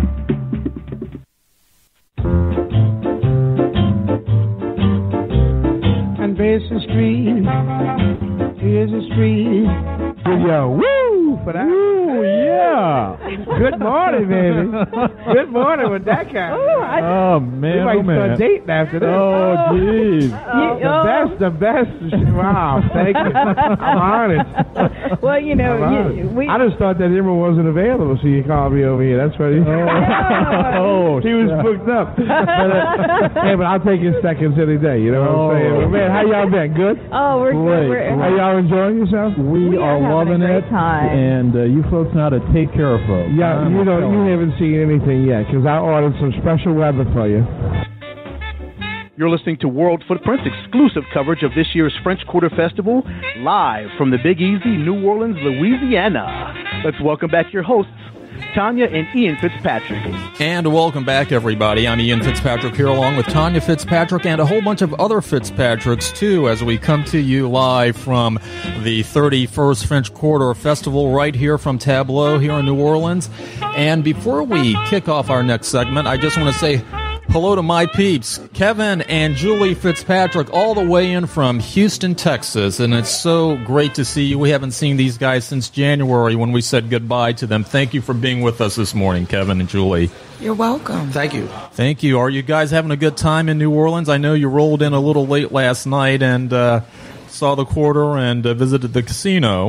Basin Street, here's the street. Yo, woo for that. Woo, yeah. Good morning, baby. Good morning with that kind. Oh, I, oh man, we might oh, man. start dating after this. Oh, jeez. Oh, the best, the best. Wow, thank you. I'm honored. Well, you know, you, we. I just thought that Emerald wasn't available, so you called me over here. That's what he. Oh, she was booked up. But, uh, hey, but I'll take his seconds any day. You know what Oh. I'm saying? But man, how y'all been? Good? Oh, we're Great. good. We're, Are y'all enjoying yourself? We, we are, are loving it, time. and uh, you folks know how to take care of folks. Yeah, I'm you don't. telling You haven't seen anything yet because I ordered some special weather for you. You're listening to World Footprints, exclusive coverage of this year's French Quarter Festival, live from the Big Easy, New Orleans, Louisiana. Let's welcome back your hosts, Tanya and Ian Fitzpatrick. And welcome back, everybody. I'm Ian Fitzpatrick here along with Tanya Fitzpatrick and a whole bunch of other Fitzpatricks, too, as we come to you live from the thirty-first French Quarter Festival right here from Tableau here in New Orleans. And before we kick off our next segment, I just want to say hello to my peeps, Kevin and Julie Fitzpatrick, all the way in from Houston, Texas, and it's so great to see you. We haven't seen these guys since January when we said goodbye to them. Thank you for being with us this morning, Kevin and Julie. You're welcome. Thank you. Thank you. Are you guys having a good time in New Orleans? I know you rolled in a little late last night and uh, saw the quarter and uh, visited the casino.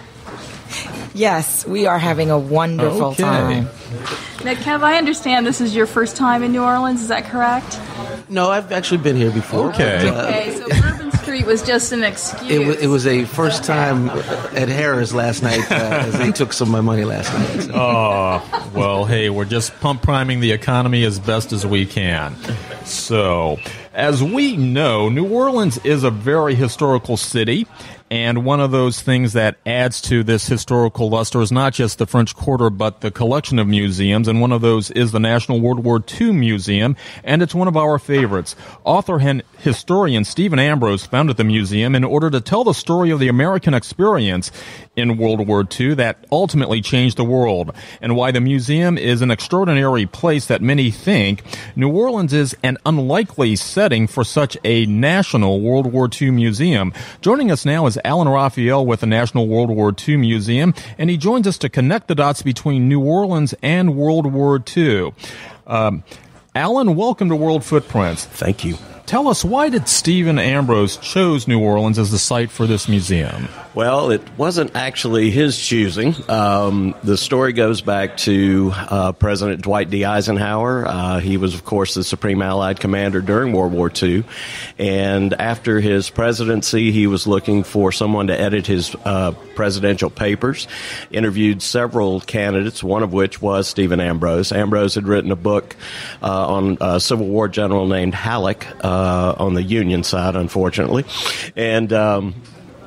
Yes, we are having a wonderful Okay. time. Now, Kev, I understand this is your first time in New Orleans. Is that correct? No, I've actually been here before. Okay. Uh, Okay, so Bourbon Street was just an excuse. It was, it was a first time at Harris last night, uh, as they took some of my money last night. So. Oh, well, hey, we're just pump priming the economy as best as we can. So, as we know, New Orleans is a very historical city. And one of those things that adds to this historical luster is not just the French Quarter, but the collection of museums. And one of those is the National World War Two Museum, and it's one of our favorites. Author and historian Stephen Ambrose founded the museum in order to tell the story of the American experience in World War Two that ultimately changed the world. And why the museum is an extraordinary place that many think New Orleans is an unlikely setting for such a national World War Two museum. Joining us now is Alan Raphael with the National World War Two Museum, and he joins us to connect the dots between New Orleans and World War Two. Um, Alan, welcome to World Footprints. Thank you. Tell us, why did Stephen Ambrose choose New Orleans as the site for this museum? Well, it wasn't actually his choosing. Um, the story goes back to uh, President Dwight D. Eisenhower. Uh, he was, of course, the Supreme Allied Commander during World War Two. And after his presidency, he was looking for someone to edit his uh, presidential papers, interviewed several candidates, one of which was Stephen Ambrose. Ambrose had written a book uh, on a Civil War general named Halleck, uh, on the Union side, unfortunately. And um,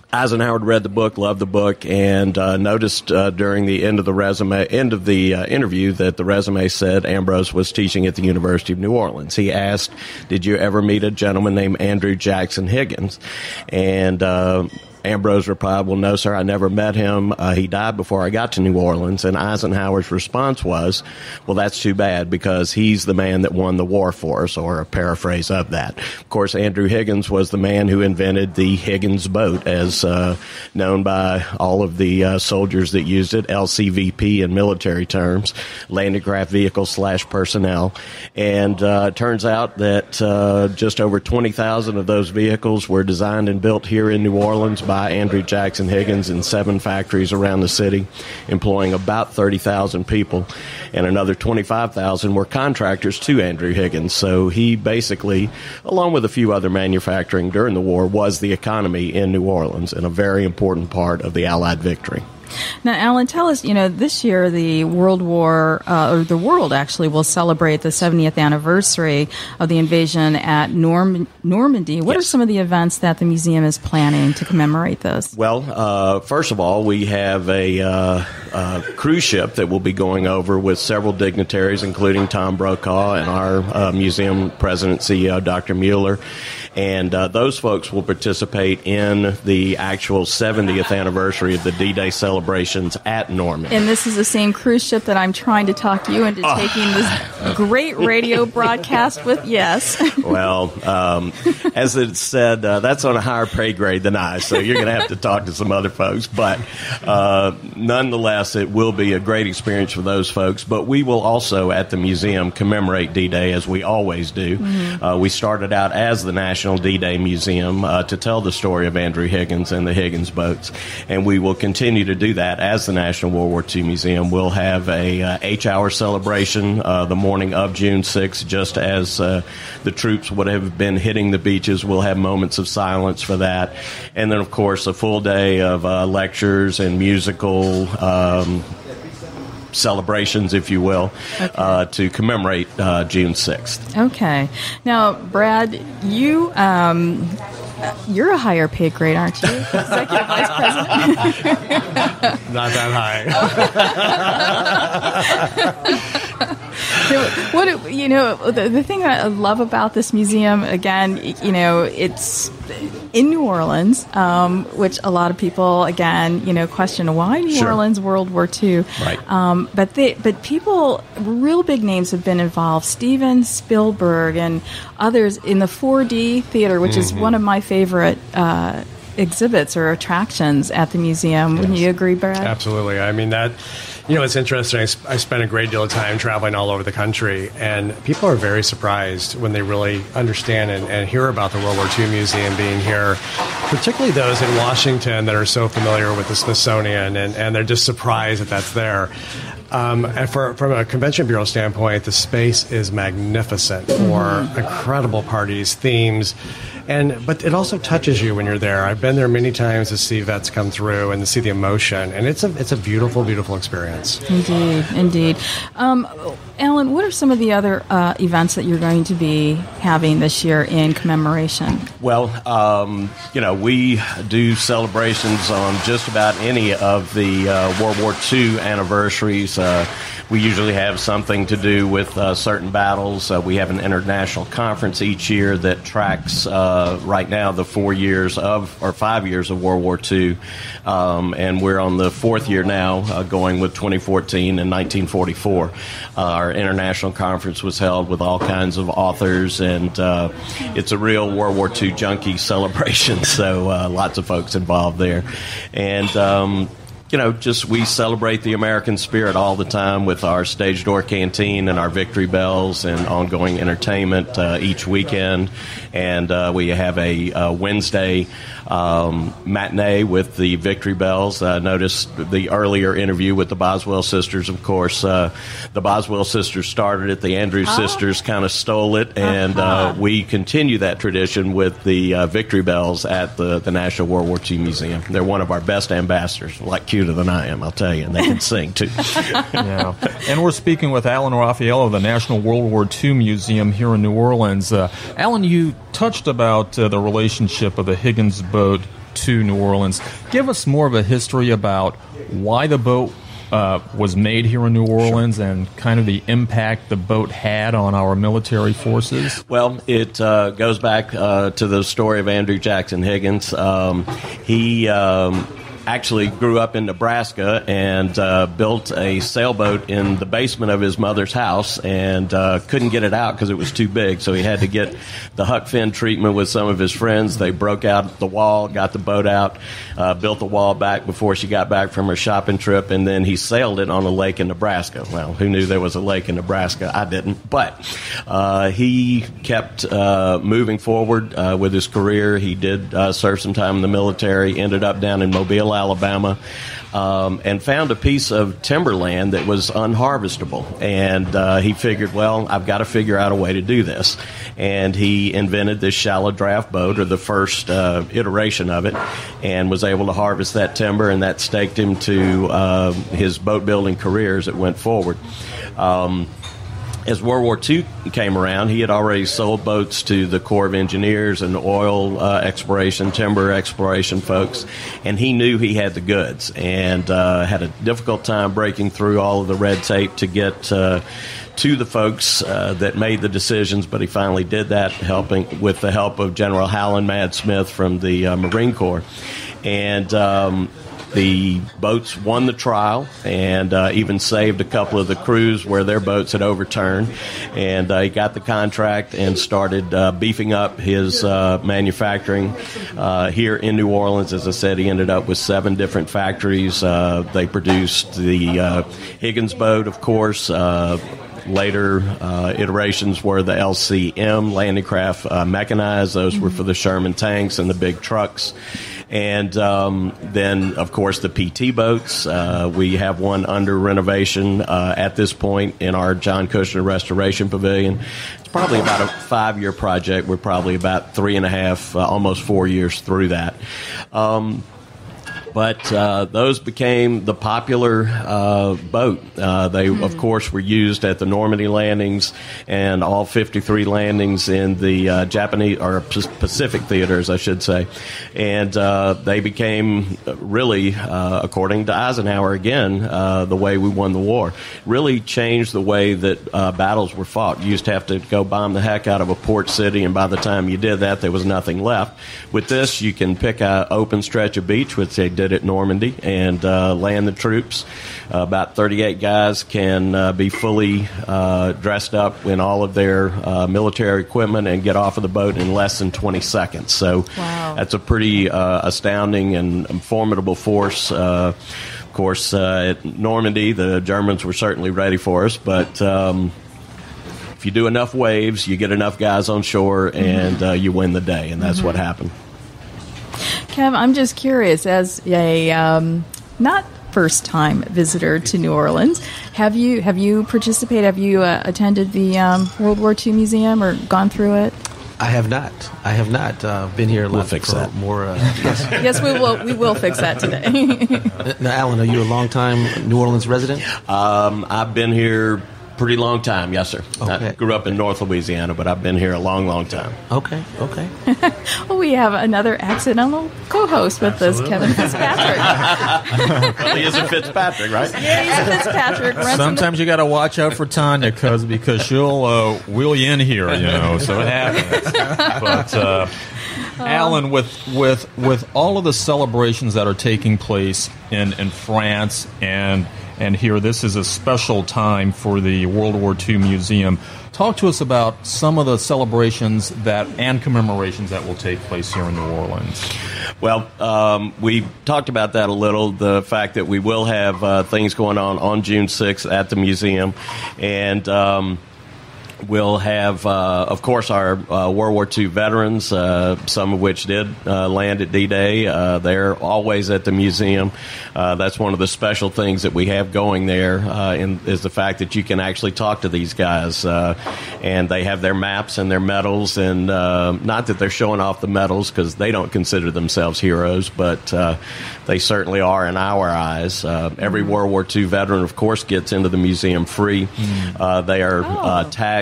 Eisenhower read the book, loved the book, and uh, noticed uh, during the end of the resume, end of the uh, interview, that the resume said Ambrose was teaching at the University of New Orleans. He asked, "Did you ever meet a gentleman named Andrew Jackson Higgins?" And uh, Ambrose replied, "Well, no, sir, I never met him. Uh, he died before I got to New Orleans." And Eisenhower's response was, "Well, that's too bad, because he's the man that won the war for us," or a paraphrase of that. Of course, Andrew Higgins was the man who invented the Higgins boat, as uh, known by all of the uh, soldiers that used it, L C V P in military terms, landing craft vehicle slash personnel. And uh, it turns out that uh, just over twenty thousand of those vehicles were designed and built here in New Orleans by Andrew Jackson Higgins in seven factories around the city, employing about thirty thousand people, and another twenty-five thousand were contractors to Andrew Higgins. So he basically, along with a few other manufacturing during the war, was the economy in New Orleans and a very important part of the Allied victory. Now, Alan, tell us, you know, this year the World War, uh, or the world actually, will celebrate the seventieth anniversary of the invasion at Norm- Normandy. What yes. are some of the events that the museum is planning to commemorate this? Well, uh, first of all, we have a uh, uh, cruise ship that will be going over with several dignitaries, including Tom Brokaw and our uh, museum president, C E O, Doctor Mueller. And uh, those folks will participate in the actual seventieth anniversary of the D-Day celebrations at Normandy. And this is the same cruise ship that I'm trying to talk you into oh. taking this great radio broadcast with. Yes. Well, um, as it said, uh, that's on a higher pay grade than I, so you're going to have to talk to some other folks. But uh, nonetheless, it will be a great experience for those folks. But we will also, at the museum, commemorate D-Day as we always do. Mm-hmm. Uh, we started out as the National D-Day Museum uh, to tell the story of Andrew Higgins and the Higgins boats, and we will continue to do that as the National World War Two Museum. We'll have a uh, H-hour celebration uh, the morning of June sixth, just as uh, the troops would have been hitting the beaches. We'll have moments of silence for that, and then, of course, a full day of uh, lectures and musical um celebrations, if you will, okay. uh, to commemorate uh, June sixth. Okay. Now, Brad, you, um, you're a higher pay grade, aren't you? Executive Vice President? Not that high. What you know, the, the thing I love about this museum, again, you know, it's in New Orleans, um, which a lot of people, again, you know, question why New sure. Orleans, World War Two. Right. Um, but they, but people, real big names have been involved. Steven Spielberg and others in the four D theater, which mm-hmm. is one of my favorite Uh, exhibits or attractions at the museum. Yes. Wouldn't you agree, Brad? Absolutely. I mean, that, you know, it's interesting. I, sp- I spent a great deal of time traveling all over the country, and people are very surprised when they really understand and, and hear about the World War Two Museum being here, particularly those in Washington that are so familiar with the Smithsonian, and, and they're just surprised that that's there. Um, and for, from a convention bureau standpoint, the space is magnificent for mm-hmm. incredible parties, themes, and but it also touches you when you're there. I've been there many times to see vets come through and to see the emotion, and it's a it's a beautiful, beautiful experience. Indeed, indeed. Um, Alan, what are some of the other uh, events that you're going to be having this year in commemoration? Well, um, you know, we do celebrations on just about any of the uh, World War Two anniversaries. Uh, we usually have something to do with uh, certain battles. Uh, we have an international conference each year that tracks, uh, right now, the four years of, or five years of World War Two. Um, and we're on the fourth year now, uh, going with twenty fourteen and nineteen forty-four. Uh, our international conference was held with all kinds of authors, and uh, it's a real World War Two junkie celebration, so uh, lots of folks involved there. And um, you know, just we celebrate the American spirit all the time with our stage door canteen and our victory bells and ongoing entertainment uh, each weekend. And uh, we have a uh, Wednesday um, matinee with the victory bells. I uh, noticed the earlier interview with the Boswell Sisters. Of course, uh, the Boswell Sisters started it. The Andrews oh. Sisters kind of stole it, and uh-huh. uh, we continue that tradition with the uh, victory bells at the, the National World War Two Museum. They're one of our best ambassadors, like cuter than I am, I'll tell you, and they can sing, too. Yeah. And we're speaking with Alan Raphael of the National World War Two Museum here in New Orleans. Uh, Alan, you touched about uh, the relationship of the Higgins boat to New Orleans. Give us more of a history about why the boat uh, was made here in New Orleans sure. and kind of the impact the boat had on our military forces. Well, it uh, goes back uh, to the story of Andrew Jackson Higgins. Um, he... Um, actually grew up in Nebraska and uh, built a sailboat in the basement of his mother's house and uh, couldn't get it out because it was too big. So he had to get the huck fin treatment with some of his friends. They broke out the wall, got the boat out, uh, built the wall back before she got back from her shopping trip, and then he sailed it on a lake in Nebraska. Well, who knew there was a lake in Nebraska? I didn't. But uh, he kept uh, moving forward uh, with his career. He did uh, serve some time in the military, ended up down in Mobile, Alabama, um, and found a piece of timberland that was unharvestable. And uh, he figured, well, I've got to figure out a way to do this. And he invented this shallow draft boat, or the first uh, iteration of it, and was able to harvest that timber, and that staked him to uh, his boat building career as it went forward. Um, As World War Two came around, he had already sold boats to the Corps of Engineers and oil uh, exploration, timber exploration folks, and he knew he had the goods and uh, had a difficult time breaking through all of the red tape to get uh, to the folks uh, that made the decisions, but he finally did that, helping with the help of General Howland Mad Smith from the uh, Marine Corps. And um, the boats won the trial and uh, even saved a couple of the crews where their boats had overturned. And uh, he got the contract and started uh, beefing up his uh, manufacturing uh, here in New Orleans. As I said, he ended up with seven different factories. Uh, they produced the uh, Higgins boat, of course. Uh, Later uh, iterations were the L C M, landing craft uh, mechanized. Those were for the Sherman tanks and the big trucks. And um, then, of course, the P T boats. Uh, we have one under renovation uh, at this point in our John Kushner Restoration Pavilion. It's probably about a five-year project. We're probably about three and a half, uh, almost four years through that. Um, But uh, those became the popular uh, boat. Uh, they, mm-hmm. of course, were used at the Normandy landings and all fifty-three landings in the uh, Japanese or Pacific theaters, I should say. And uh, they became really, uh, according to Eisenhower again, uh, the way we won the war. Really changed the way that uh, battles were fought. You used to have to go bomb the heck out of a port city, and by the time you did that, there was nothing left. With this, you can pick an open stretch of beach, which they did at Normandy, and uh, land the troops. Uh, about thirty-eight guys can uh, be fully uh, dressed up in all of their uh, military equipment and get off of the boat in less than twenty seconds. So wow. That's a pretty uh, astounding and formidable force. Uh, of course, uh, at Normandy, the Germans were certainly ready for us, but um, if you do enough waves, you get enough guys on shore, and uh, you win the day, and that's mm-hmm. what happened. Kev, I'm just curious, as a um, not first-time visitor to New Orleans, have you have you participated? Have you uh, attended the um, World War Two Museum or gone through it? I have not. I have not uh, been here. We'll fix that. More. Uh, yes. yes, we will. We will fix that today. Now, Alan, are you a long-time New Orleans resident? Um, I've been here. Pretty long time, yes, sir. Okay. I grew up in North Louisiana, but I've been here a long, long time. Okay, okay. Well, we have another accidental co-host with Absolutely. us, Kevin Fitzpatrick. Well, he is a Fitzpatrick, right? Yeah, he's a Fitzpatrick. Sometimes you got to watch out for Tanya, cause, because she'll uh, wheel you in here, you know, so it happens. But, uh, Alan, with, with, with all of the celebrations that are taking place in, in France and And here, this is a special time for the World War Two Museum. Talk to us about some of the celebrations that and commemorations that will take place here in New Orleans. Well, um, we talked about that a little, the fact that we will have uh, things going on on June sixth at the museum. And um, we'll have, uh, of course, our uh, World War Two veterans, uh, some of which did uh, land at D-Day. Uh, they're always at the museum. Uh, that's one of the special things that we have going there, uh, in, is the fact that you can actually talk to these guys. Uh, and they have their maps and their medals. And uh, not that they're showing off the medals, because they don't consider themselves heroes, but uh, they certainly are in our eyes. Uh, every World War Two veteran, of course, gets into the museum free. Uh, they are uh, tagged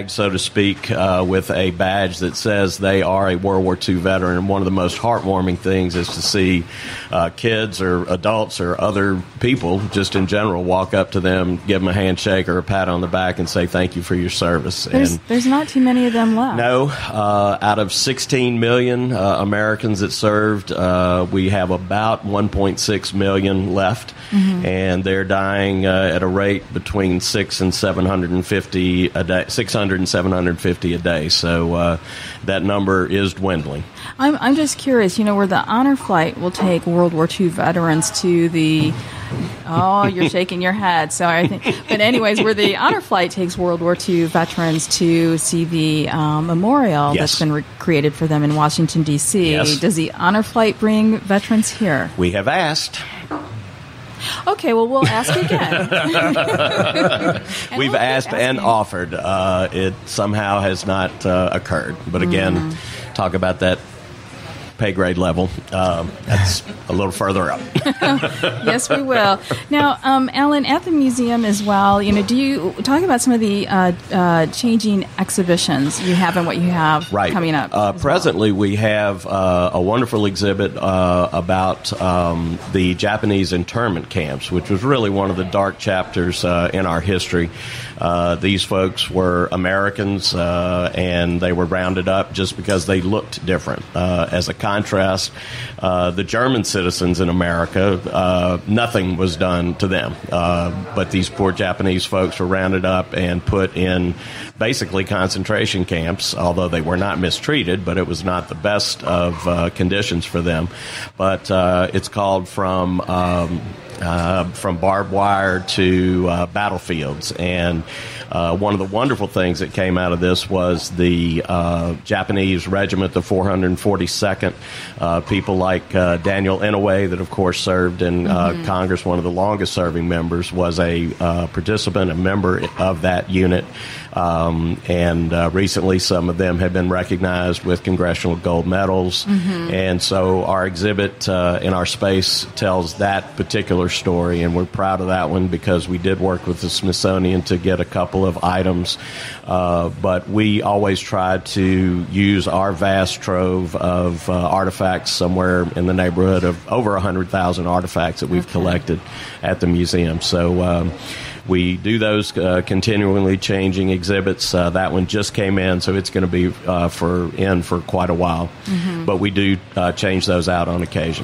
tag, so to speak, uh, with a badge that says they are a World War Two veteran. And one of the most heartwarming things is to see uh, kids or adults or other people, just in general, walk up to them, give them a handshake or a pat on the back and say thank you for your service. There's, and there's not too many of them left. No. Uh, out of sixteen million uh, Americans that served, uh, we have about one point six million left. Mm-hmm. And they're dying uh, at a rate between six and seven hundred fifty a day, six hundred and seven hundred fifty a day. So uh, that number is dwindling. I'm I'm just curious, you know, where the honor flight will take World War Two veterans to the. Oh, you're shaking your head. So I think, but anyways, where the honor flight takes World War Two veterans to see the um, memorial yes. that's been re- created for them in Washington D C. Yes. Does the honor flight bring veterans here? We have asked. Okay, well, we'll ask again. We've we'll asked and offered. Uh, it somehow has not uh, occurred. But again, mm. talk about that pay grade level. Um, that's a little further up. Yes, we will. Now, um, Alan, at the museum as well, you know, do you talk about some of the uh, uh, changing exhibitions you have and what you have right. coming up? Uh, presently, well? we have uh, a wonderful exhibit uh, about um, the Japanese internment camps, which was really one of the dark chapters uh, in our history. Uh, these folks were Americans, uh, and they were rounded up just because they looked different. Uh, as a contrast, uh, the German citizens in America, uh, nothing was done to them. Uh, but these poor Japanese folks were rounded up and put in basically concentration camps, although they were not mistreated, but it was not the best of uh, conditions for them. But uh, it's called From... Um, Uh, from barbed wire to uh, battlefields. And uh, one of the wonderful things that came out of this was the uh, Japanese regiment, the four hundred forty-second, uh, people like uh, Daniel Inouye, that of course served in uh, mm-hmm. Congress, one of the longest serving members, was a uh, participant, a member of that unit. Um, and uh, recently some of them have been recognized with congressional gold medals. Mm-hmm. And so our exhibit uh, in our space tells that particular story, and we're proud of that one because we did work with the Smithsonian to get a couple of items. Uh, but we always try to use our vast trove of uh, artifacts, somewhere in the neighborhood of over one hundred thousand artifacts that we've okay. collected at the museum. So um, we do those uh, continually changing exhibits. Uh, that one just came in, so it's going to be uh, for in for quite a while. Mm-hmm. But we do uh, change those out on occasion.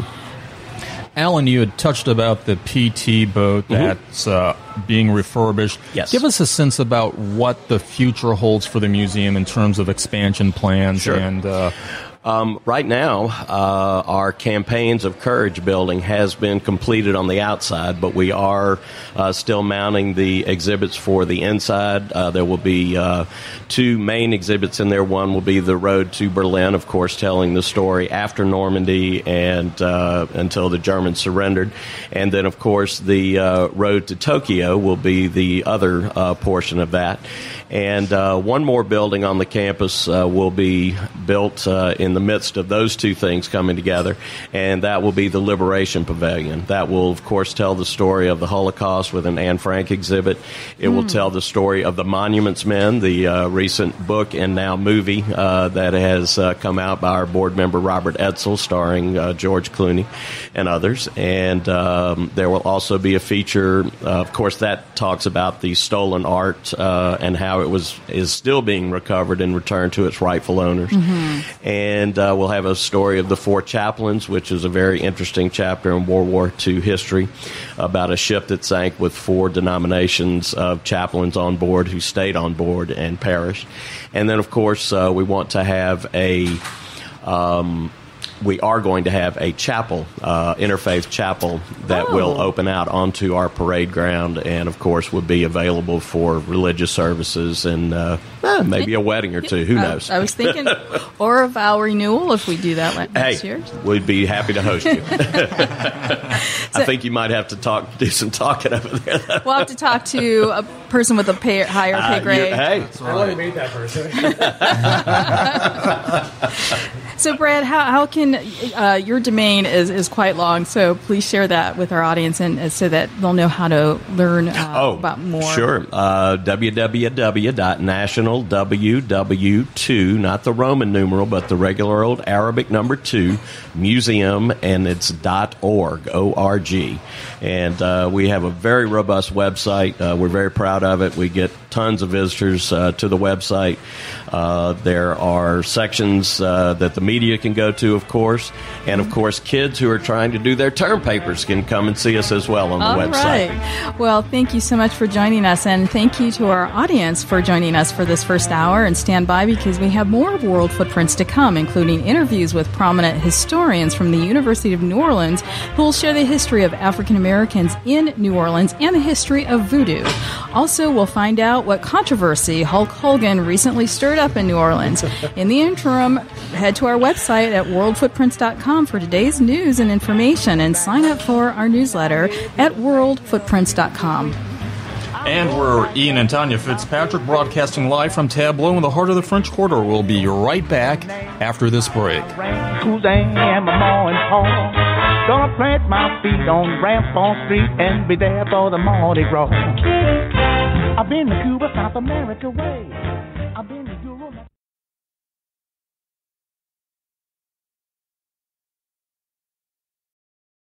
Alan, you had touched about the P T boat that's uh, being refurbished. Yes. Give us a sense about what the future holds for the museum in terms of expansion plans. Sure. and. Uh, Um, right now, uh, our campaigns of courage building has been completed on the outside, but we are uh, still mounting the exhibits for the inside. Uh, there will be uh, two main exhibits in there. One will be the road to Berlin, of course, telling the story after Normandy and uh, until the Germans surrendered. And then, of course, the uh, road to Tokyo will be the other uh, portion of that. And uh, one more building on the campus uh, will be built uh, in the midst of those two things coming together, and that will be the Liberation Pavilion. That will, of course, tell the story of the Holocaust with an Anne Frank exhibit. It mm. will tell the story of the Monuments Men, the uh, recent book and now movie uh, that has uh, come out by our board member Robert Edsel, starring uh, George Clooney and others. And um, there will also be a feature, uh, of course, that talks about the stolen art uh, and how it was is still being recovered and returned to its rightful owners. Mm-hmm. And uh, we'll have a story of the four chaplains, which is a very interesting chapter in World War Two history about a ship that sank with four denominations of chaplains on board who stayed on board and perished. And then, of course, uh, we want to have a... Um, we are going to have a chapel, uh, interfaith chapel, that oh. will open out onto our parade ground and, of course, would be available for religious services and uh, eh, maybe a wedding or two. Who knows? I, I was thinking, or a vow renewal if we do that next hey, year. We'd be happy to host you. so, I think you might have to talk, do some talking over there. Though. We'll have to talk to a person with a pay, higher pay grade. Uh, hey, right. I want to meet that person. So, Brad, how, how can uh, your domain is, is quite long, so please share that with our audience and uh, so that they'll know how to learn uh, oh, about more. Sure. Uh, w w w dot national w w two, not the Roman numeral, but the regular old Arabic number two, museum, and it's .org, O R G. And uh, we have a very robust website. Uh, we're very proud of it. We get tons of visitors uh, to the website. Uh, there are sections uh, that the media can go to, of course, and of course kids who are trying to do their term papers can come and see us as well on the All website. Right. Well, thank you so much for joining us, and thank you to our audience for joining us for this first hour, and stand by because we have more of World Footprints to come, including interviews with prominent historians from the University of New Orleans who will share the history of African Americans in New Orleans and the history of voodoo. Also, we'll find out what controversy Hulk Hogan recently stirred up in New Orleans. In the interim, head to our website at world footprints dot com for today's news and information, and sign up for our newsletter at world footprints dot com. And we're Ian and Tanya Fitzpatrick broadcasting live from Tableau in the heart of the French Quarter. We'll be right back after this break. Suzanne and my ma and pa, gonna plant my feet on Rampart Street and be there for the Mardi Gras. I've been to Cuba, South America way.